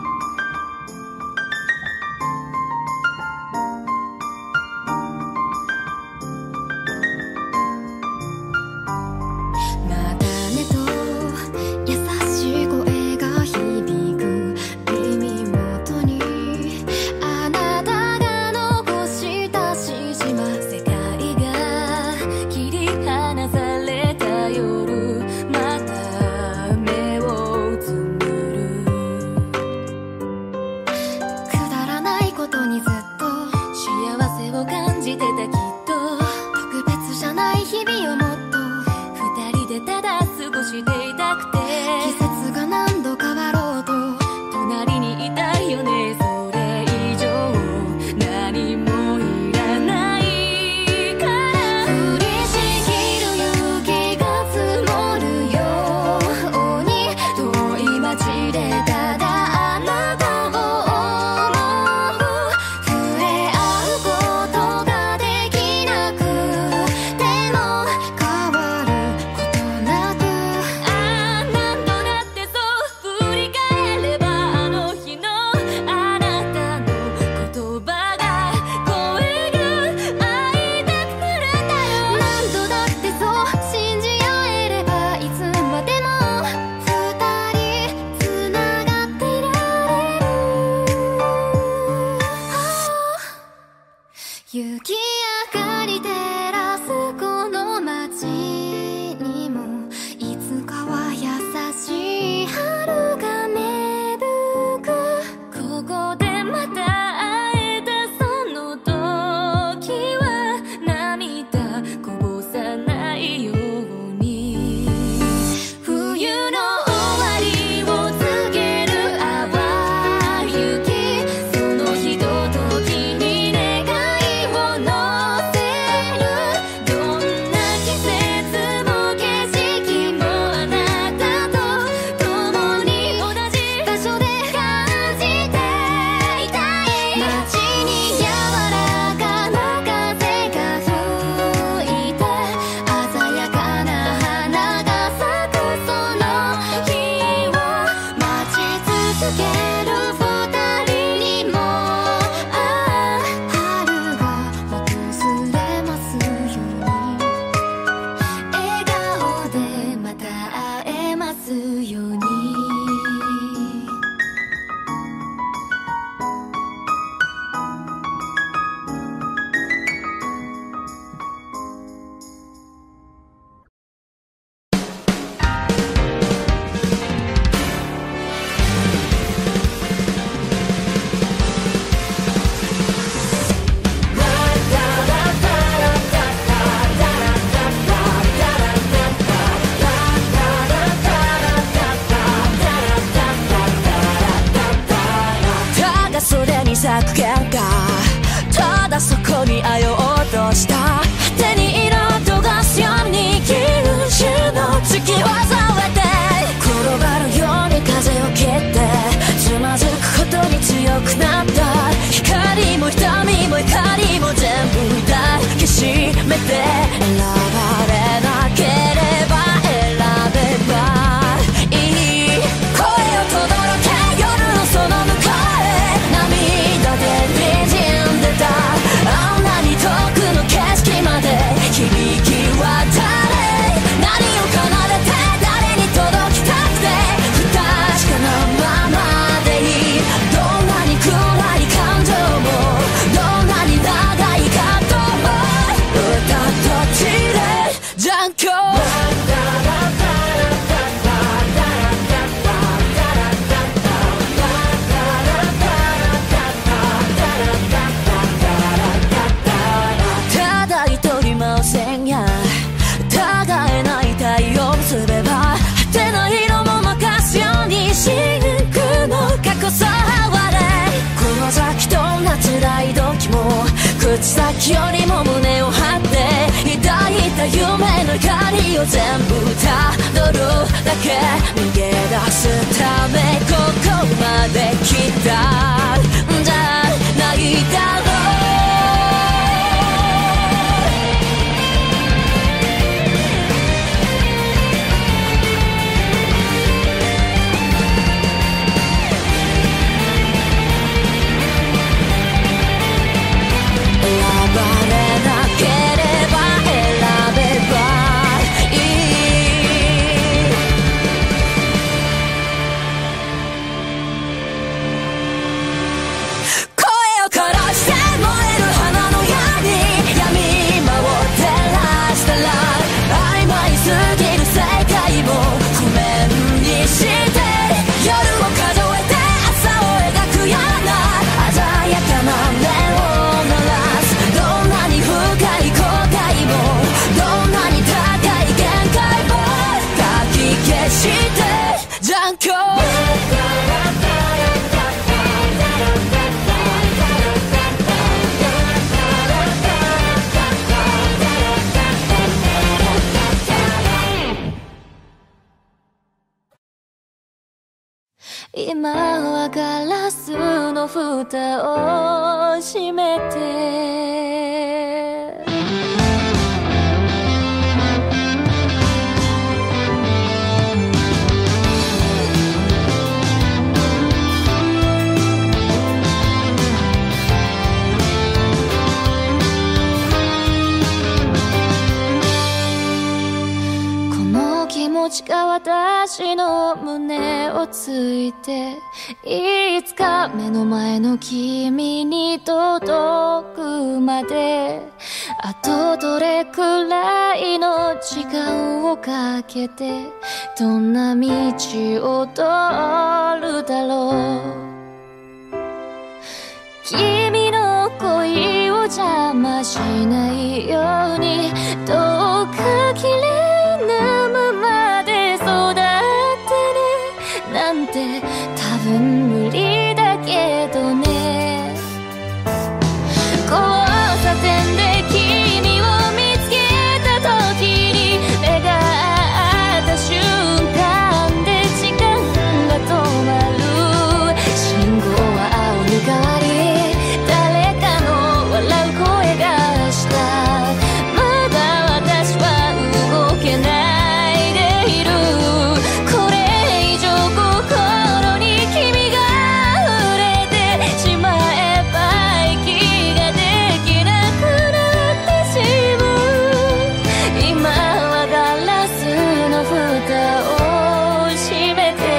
またねと優しい声が響く耳元に、あなたが残した指示は世界が切り離された夜、また目をつむる。くだらないことにずっと幸せを感じてた、きっと特別じゃない日々をもっと二人でただ過ごしていたくて、 を添えて転がるように風を切ってつまずくことに強くなった光も瞳も怒りも全部抱きしめて選ばれなければ選べばいい声を轟け夜のその向こうへ涙で滲んでたあんなに遠くの景色まで響き渡れ何を奏でて誰に届きたくて不確かなままでいいどんなに暗い感情もどんなに長い葛藤も歌と地でジャンクただ一人回せんや互えない太陽結べば果てない色も任すように真空の過去さわれこの先どんな辛い時も口先よりも胸を張って抱いた夢の光を全部たどるだけ逃げ出すためここまで来たんじゃないだろう今はガラスの蓋を閉めてこの気持ちが私の胸をついていつか目の前の君に届くまであとどれくらいの時間をかけてどんな道を通るだろう君の恋を邪魔しないようにどうか綺麗なままで育ってねなんて多分無理だけどね交差点で君を見つけた時に目が合った瞬間で時間が止まる信号は青に変わり誰かの笑う声がしたまだ私は動けないでいるこれ以上心に君が触れてしまえば息ができなくなってしまう今はガラスの蓋を閉めて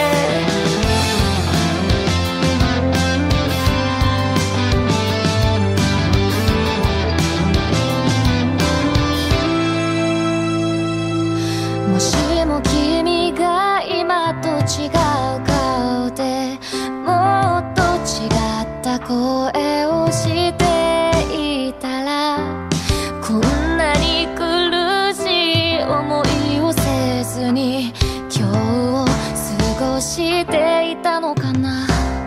もしも君が今と違う顔でもっと違った声をしていたらこんなに苦しい思いをせずに今日を過ごしていたのかな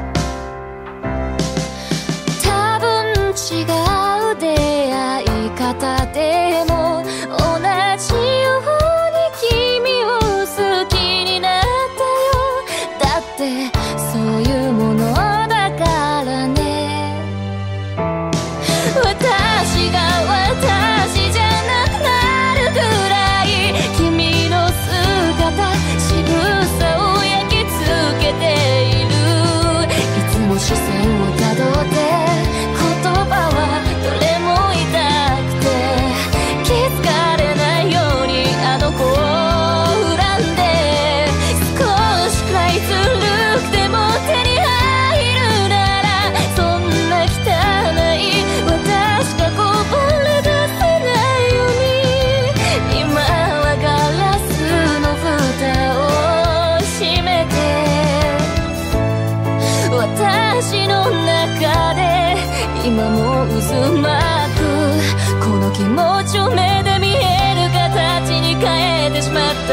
多分違う出会い方でも同じように君を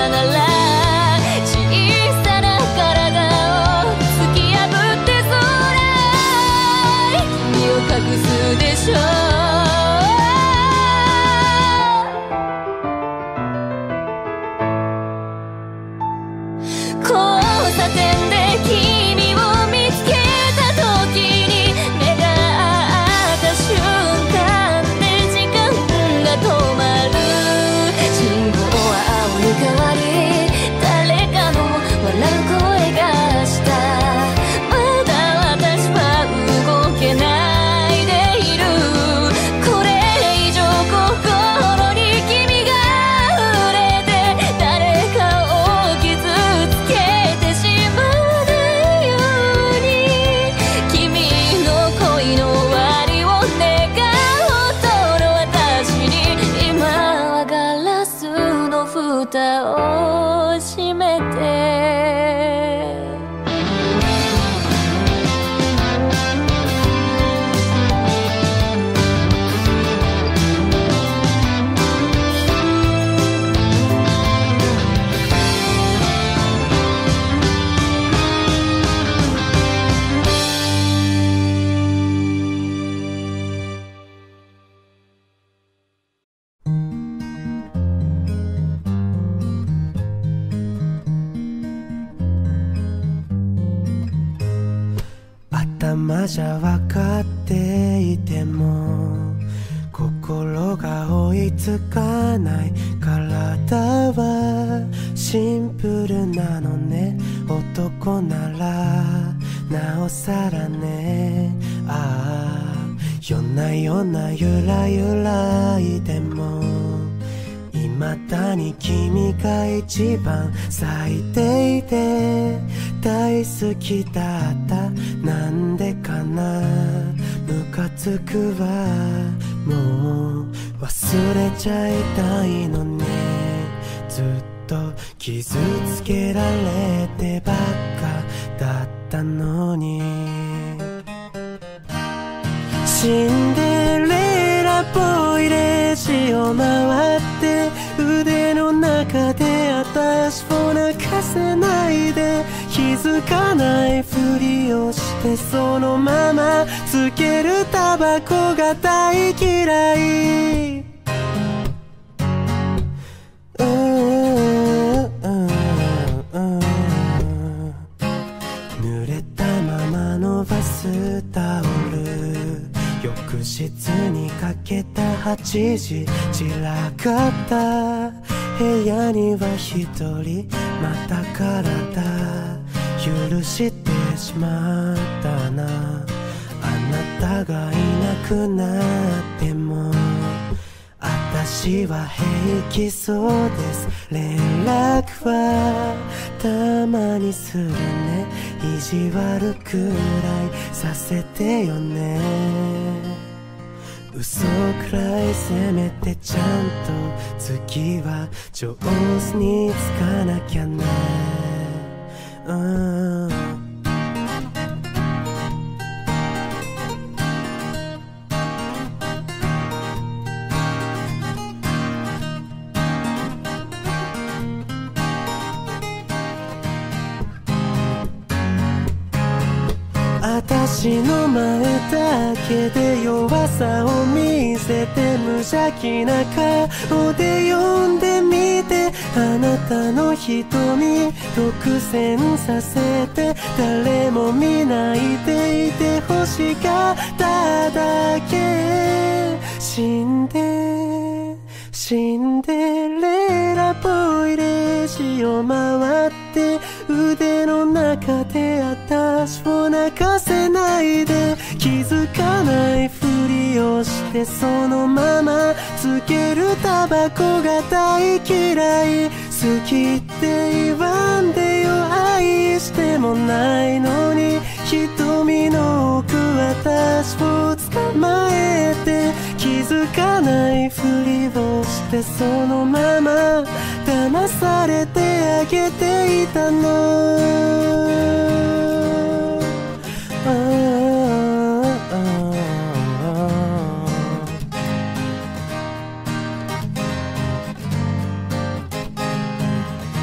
さなら小さな体を突き破って空君を隠すでしょう。交差点で君を見つけた時に目が合った瞬間で時間が止まる。信号は青に変わり誰かの笑う声がした。まだ私は動けないでいる。これ以上心に君が触れて誰かを傷つけてしまわないように君の恋の終わりを願うとの私に今はガラスの蓋を閉めて頭じゃ分かっていても心が追いつかない。体はシンプルなのね。男ならなおさらね。ああ夜な夜なゆらゆらいでも未だに君が一番最低で大好きだった。なんでかなムカつくわ。もう忘れちゃいたいのにずっと傷つけられてばっかだったのに。シンデレラっぽいレジを回って腕の中で私を泣かせないで。気づかないふりをしてそのままつけるタバコが大嫌い。うーん濡れたままのバスタオル浴室にかけたはちじ散らかった部屋には一人また体許してしまったな。あなたがいなくなっても私は平気そうです。連絡はたまにするね。意地悪くらいさせてよね。嘘くらいせめてちゃんと次は上手につかなきゃね。うん私の前だけで弱さを見せて無邪気な顔で呼んでみて。あなたの瞳独占させて誰も見ないでいて欲しかっただけ。死んでシンデレラっぽいレジを回って腕の中で私を泣かせないで。気づかないふりをしてそのままつけるタバコが大嫌い。好きって言わんでよ。愛してもないのに瞳の奥私を捕まえて気づかないふりをしてそのまま騙されてあげていたの。ああああ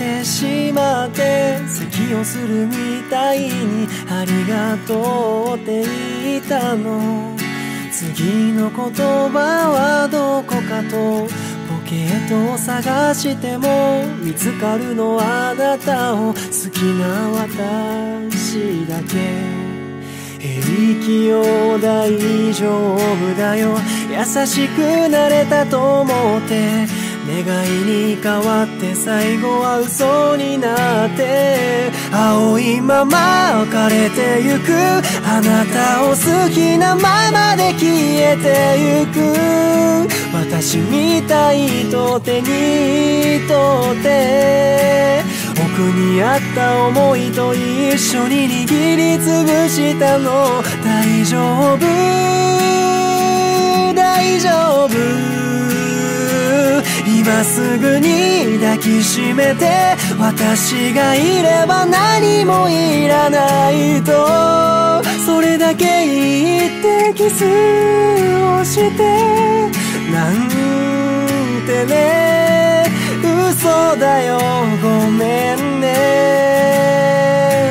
てしまって咳をするみたいにありがとうって言ったの。次の言葉はどこかとポケットを探しても見つかるのはあなたを好きな私だけ。平気よ大丈夫だよ優しくなれたと思って願いに変わって最後は嘘になって青いまま別れてゆくあなたを好きなままで消えてゆく私みたいと手に取って奥にあった思いと一緒に握りつぶしたの大丈夫大丈夫今すぐに抱きしめて私がいれば何もいらないとそれだけ言ってキスをしてなんてね嘘だよごめんね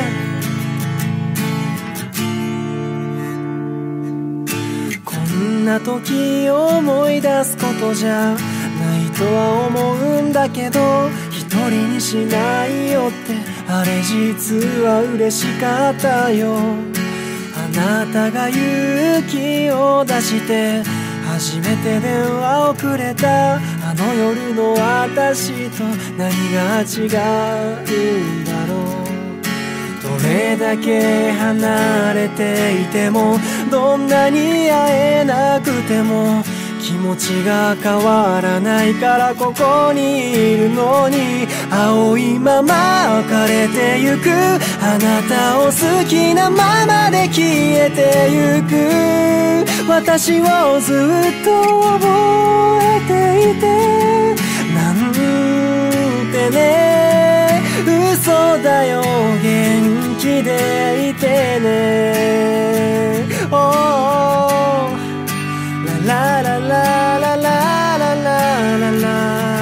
こんな時思い出すことじゃないとは思うんだけど一人にしないよってあれ実は嬉しかったよあなたが勇気を出して初めて電話をくれたあの夜の私と何が違うんだろうどれだけ離れていてもどんなに会えなくても気持ちが変わらないからここにいるのに青いまま別れてゆくあなたを好きなままで消えてゆく私をずっと覚えていてなんてね嘘だよ元気でいてね、oh La la la la la la la la la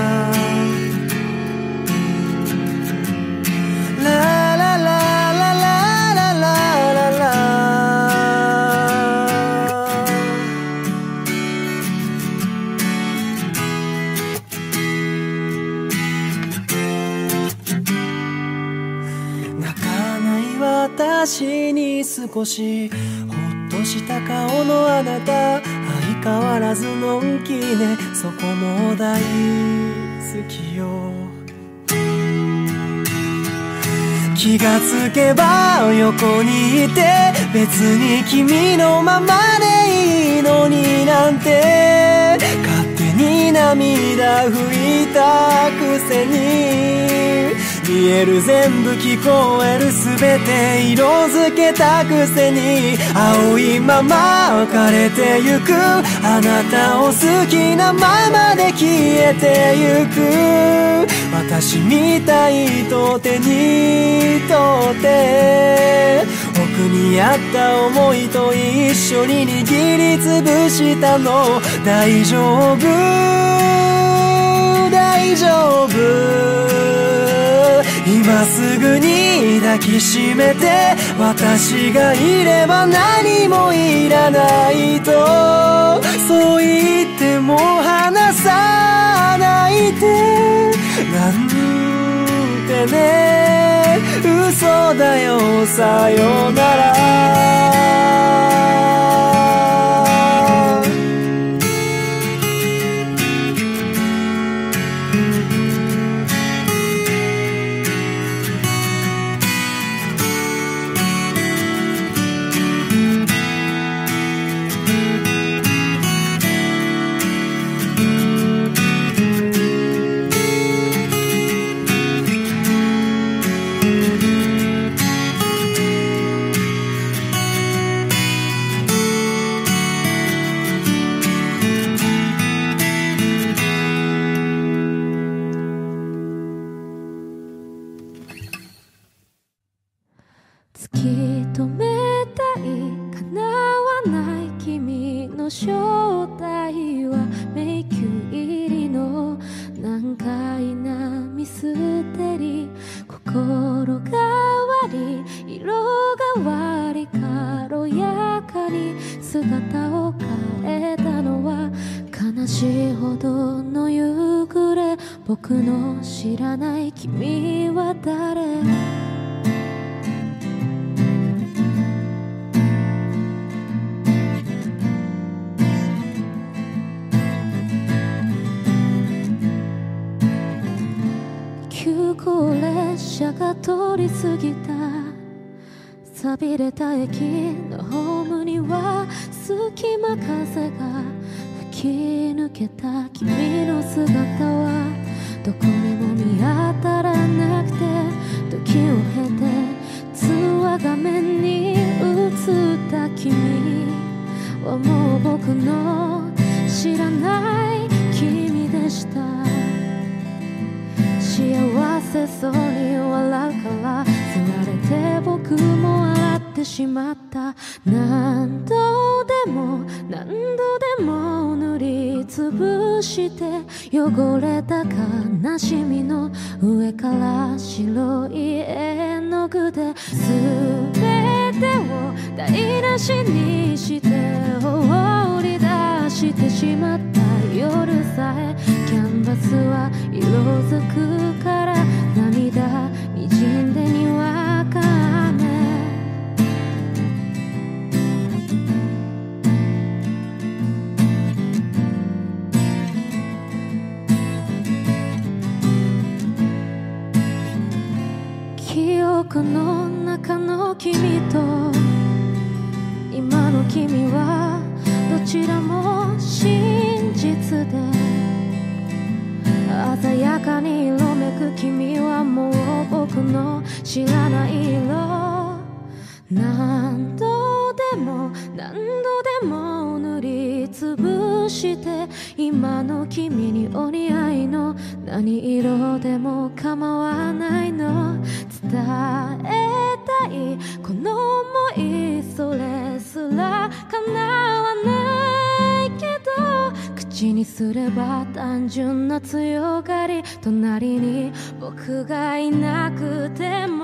La la la la la la la la la 泣かない私に少しほっとした顔のあなた相変わらずのんきねそこも大好きよ気がつけば横にいて別に君のままでいいのになんて勝手に涙拭いたくせに見える全部聞こえるすべて色づけたくせに青いまま別れてゆくあなたを好きなままで消えてゆく私みたいと手に取って奥にあった思いと一緒に握りつぶしたの大丈夫大丈夫今すぐに抱きしめて私がいれば何もいらないとそう言っても離さないでなんてね嘘だよさよなら突き止めたい叶わない君の正体は迷宮入りの難解なミステリー心変わり色変わり軽やかに姿を変えたのは悲しいほどの夕暮れ僕の知らない君は誰急行列車が通り過ぎた錆びれた駅のホームには隙間風が吹き抜けた君の姿はどこにも見当たらなくて時を経て通話画面に映った君はもう僕の知らない君でした幸せそうに笑うから釣られて僕も笑ってしまった何度でも何度でも塗りつぶして汚れた悲しみの上から白い絵の具で全てを台無しにして放り出してしまった夜さえキャンバスは色づくから涙にじんでにわか雨記憶の中の君と今の君はどちらも真実で鮮やかに色めく君はもう僕の知らない色何度でも何度でも塗りつぶして今の君にお似合いの何色でも構わないの伝えたいこの想いそれすら叶わないけど口にすれば単純な強がり隣に僕がいなくても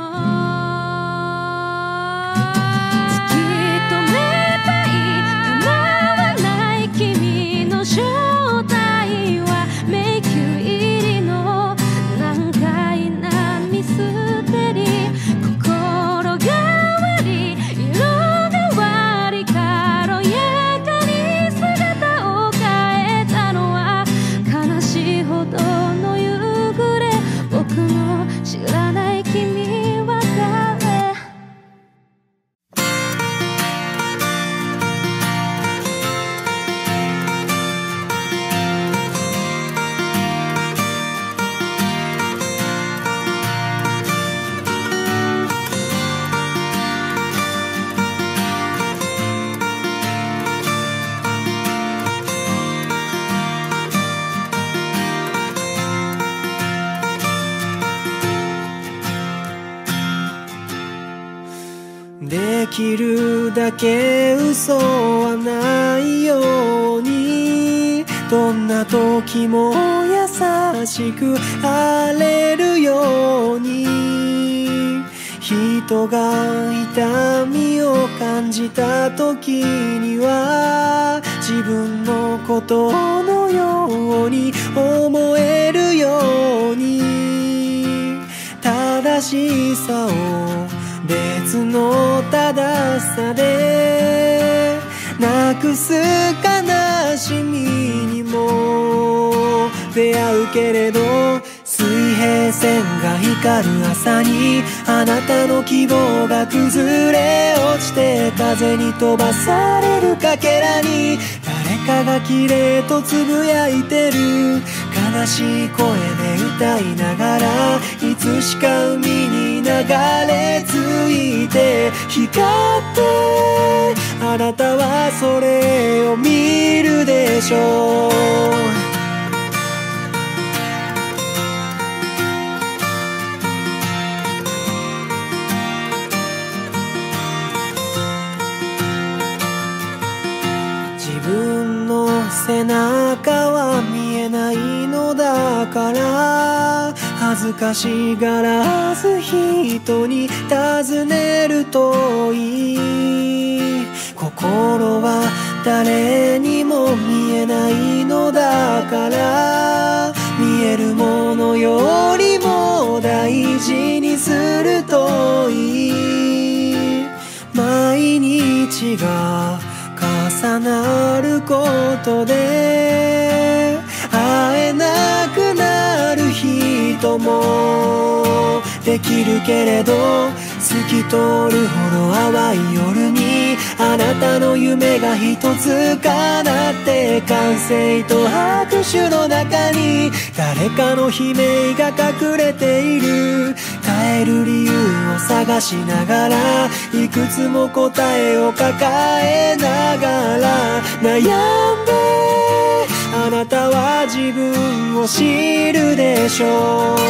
突き止めたい叶わない君の正体は迷宮入りの難解なミステリー心変わり色変わり軽やかに姿を変えたのは悲しいほどの夕暮れ僕の知らない君は誰できるだけ嘘はないようにどんな時も優しくあれるように人が痛みを感じた時には自分のことのように思えるように正しさを別の正さでなくす悲しみにも出会うけれど水平線が光る朝にあなたの希望が崩れ落ちて風に飛ばされるかけらに誰かが綺麗とつぶやいてる悲しい声で歌いながらいつしか海に流れ着いて光ってあなたはそれを見るでしょう背中は見えないのだから恥ずかしがらず人に尋ねるといい。心は誰にも見えないのだから、見えるものよりも大事にするといい。毎日が重なることで会えなくなる人もできるけれど、透き通るほど淡い夜にあなたの夢が一つ叶って完成と拍手の中に誰かの悲鳴が隠れている。耐える理由を探しながらいくつも答えを抱えながら悩んで、あなたは自分を知るでしょう。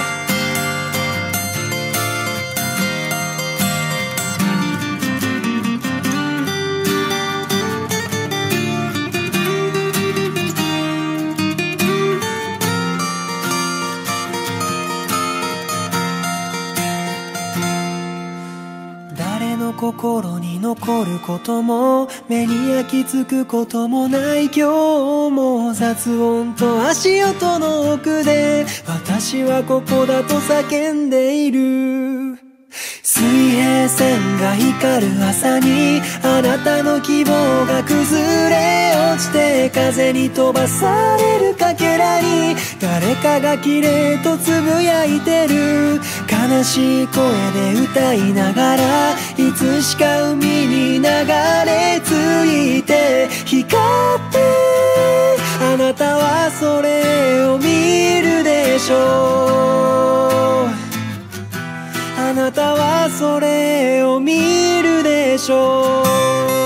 心に残ることも目に焼き付くこともない今日も、雑音と足音の奥で私はここだと叫んでいる。水平線が光る朝にあなたの希望が崩れ落ちて風に飛ばされるかけらに誰かが綺麗とつぶやいてる。悲しい声で歌いながらいつしか海に流れ着いて光ってあなたはそれを見るでしょう。あなたはそれを見るでしょう。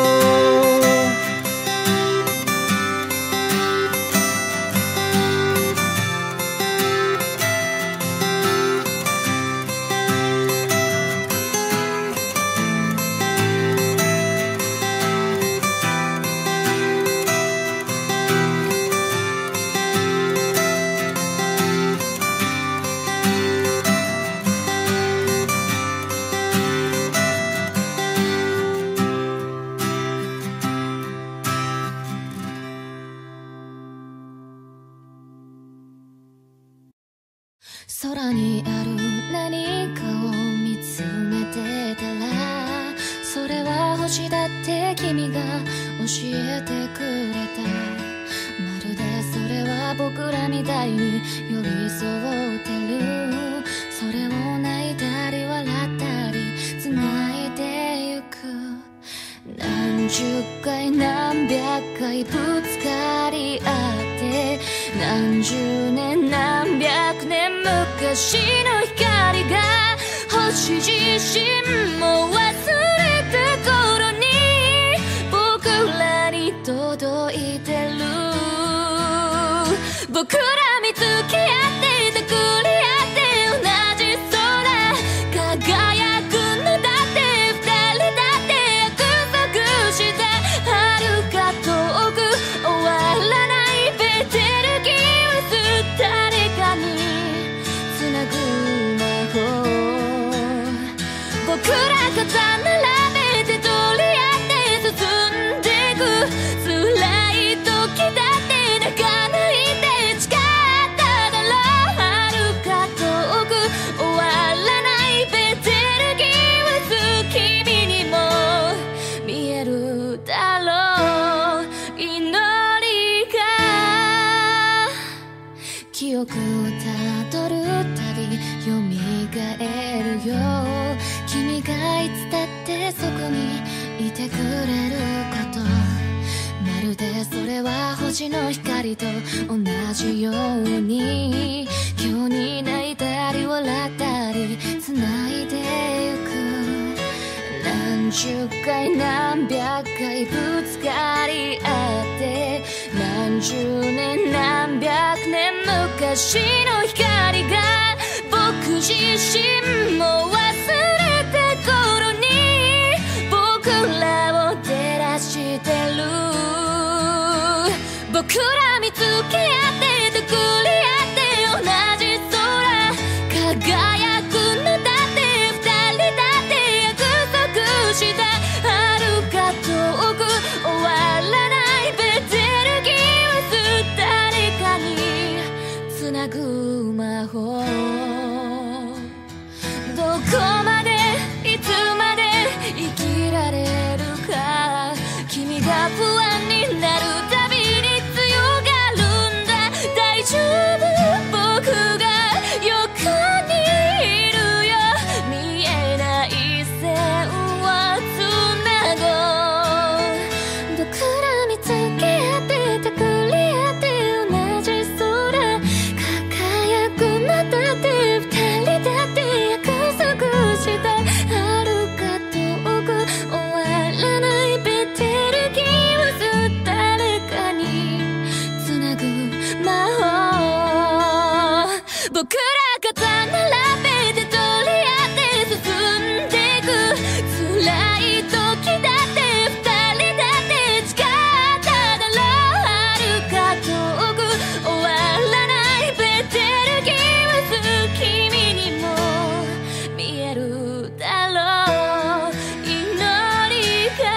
空にある何かを見つめてたら、それは星だって君が教えてくれた。まるでそれは僕らみたいに寄り添ってる。それを泣いたり笑ったり繋いでゆく。何十回何百回ぶつかり合って何十年何百年昔の光が星自身も忘れた頃に僕らに届いてる。僕ら見つけ合ってたくり合って同じ空輝くのだって二人だって約束した遥か遠く終わらないベテルギウス誰かにつなぐ魔法。僕ら肩並べて取り合って進んでく。辛い時だって泣かないで誓っただろう。遥か遠く終わらないベテルギウス君にも見えるだろう。祈りが記憶をたどるたびよみがえるよ。君がいつだってそこにいてくれること、まるでそれは星の光と同じように今日に泣いたり笑ったり繋いでゆく。何十回何百回ぶつかり合って何十年何百年昔の光が僕自身も忘れた頃に僕らを照らしてる。僕ら見つけ合ってたくり合って同じ空輝くのだって二人だって約束した遥か遠く終わらないベテルギウス誰かにつなぐ魔法どこまでいつまで生きられるか君が不安になるたびに強がるんだ大丈夫僕が横にいるよ見えない線をつなごう僕ら見つけ合ってたくり合って同じ空輝くのだって二人だって約束した遥か遠く終わらないベテルギウス誰かにつなぐ魔法僕ら肩並べて取り合って進んでく辛い時だって二人だって誓っただろう遥か遠く終わらないベテルギウス君にも見えるだろう祈りが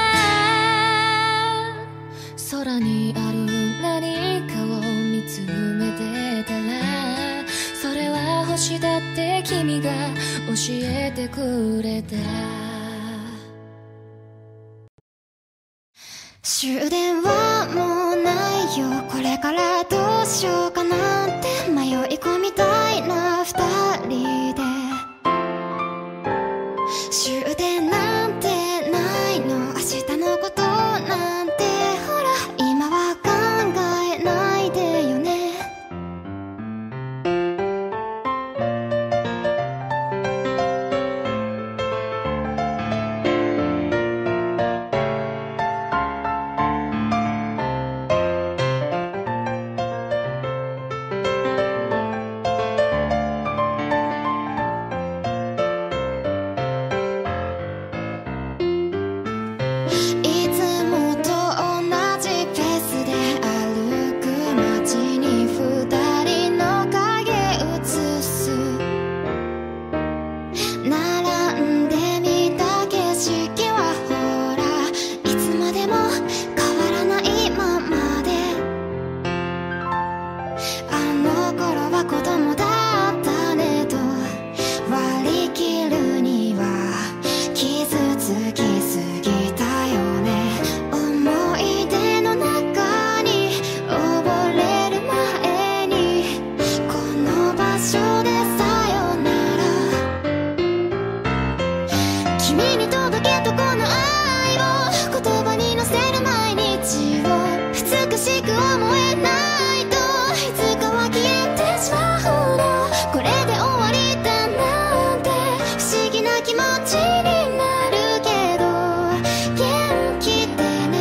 空にある何かを見つめてたらそれは星だって君が教えてくれた終電はもうないよこれからどうしようかなんて迷い込みたいな二人で終電なんてないの明日のことなんてほら今は考えないでよねいつもと同じペースで歩く街に二人の影映す並んでみた景色はほらいつまでも変わらないままであの頃は子供だったねと割り切るには傷つきすぎたよね思い出の中に溺れる前にこの場所でさよなら君に届けとこの愛を言葉に乗せる毎日を美しく思えないといつかは消えてしまうほどこれで終わりだなんて不思議な気持ちになるけど元気でね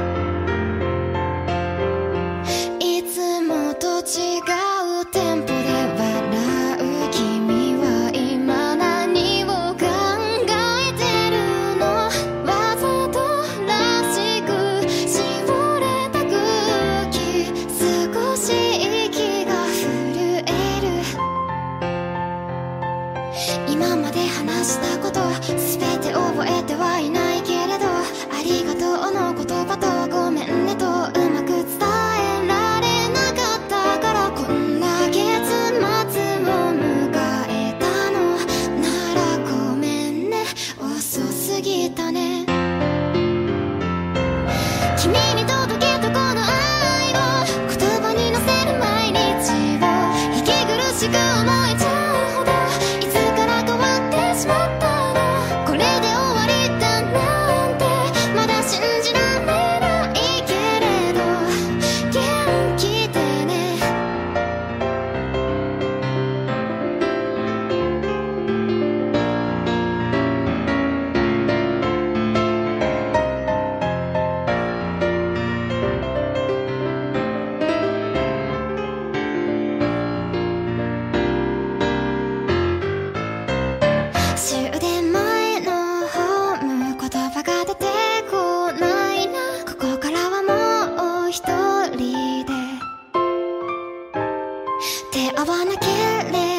いつもと違うテンポで笑う君は今何を考えてるのわざとらしく絞れた空気少し息が震える今まで話したこと全て覚えてはいないけれどありがとうの言葉とごめんねとうまく伝えられなかったからこんな月末を迎えたのならごめんね遅すぎたね君に届けとこの愛を言葉に乗せる毎日を息苦しく思えちゃうほどいつから変わってしまったのこれで終わりだなんてまだ信じられないけれど元気でね終電前のホーム言葉が出てこないなここからはもう一人で手合わなけれ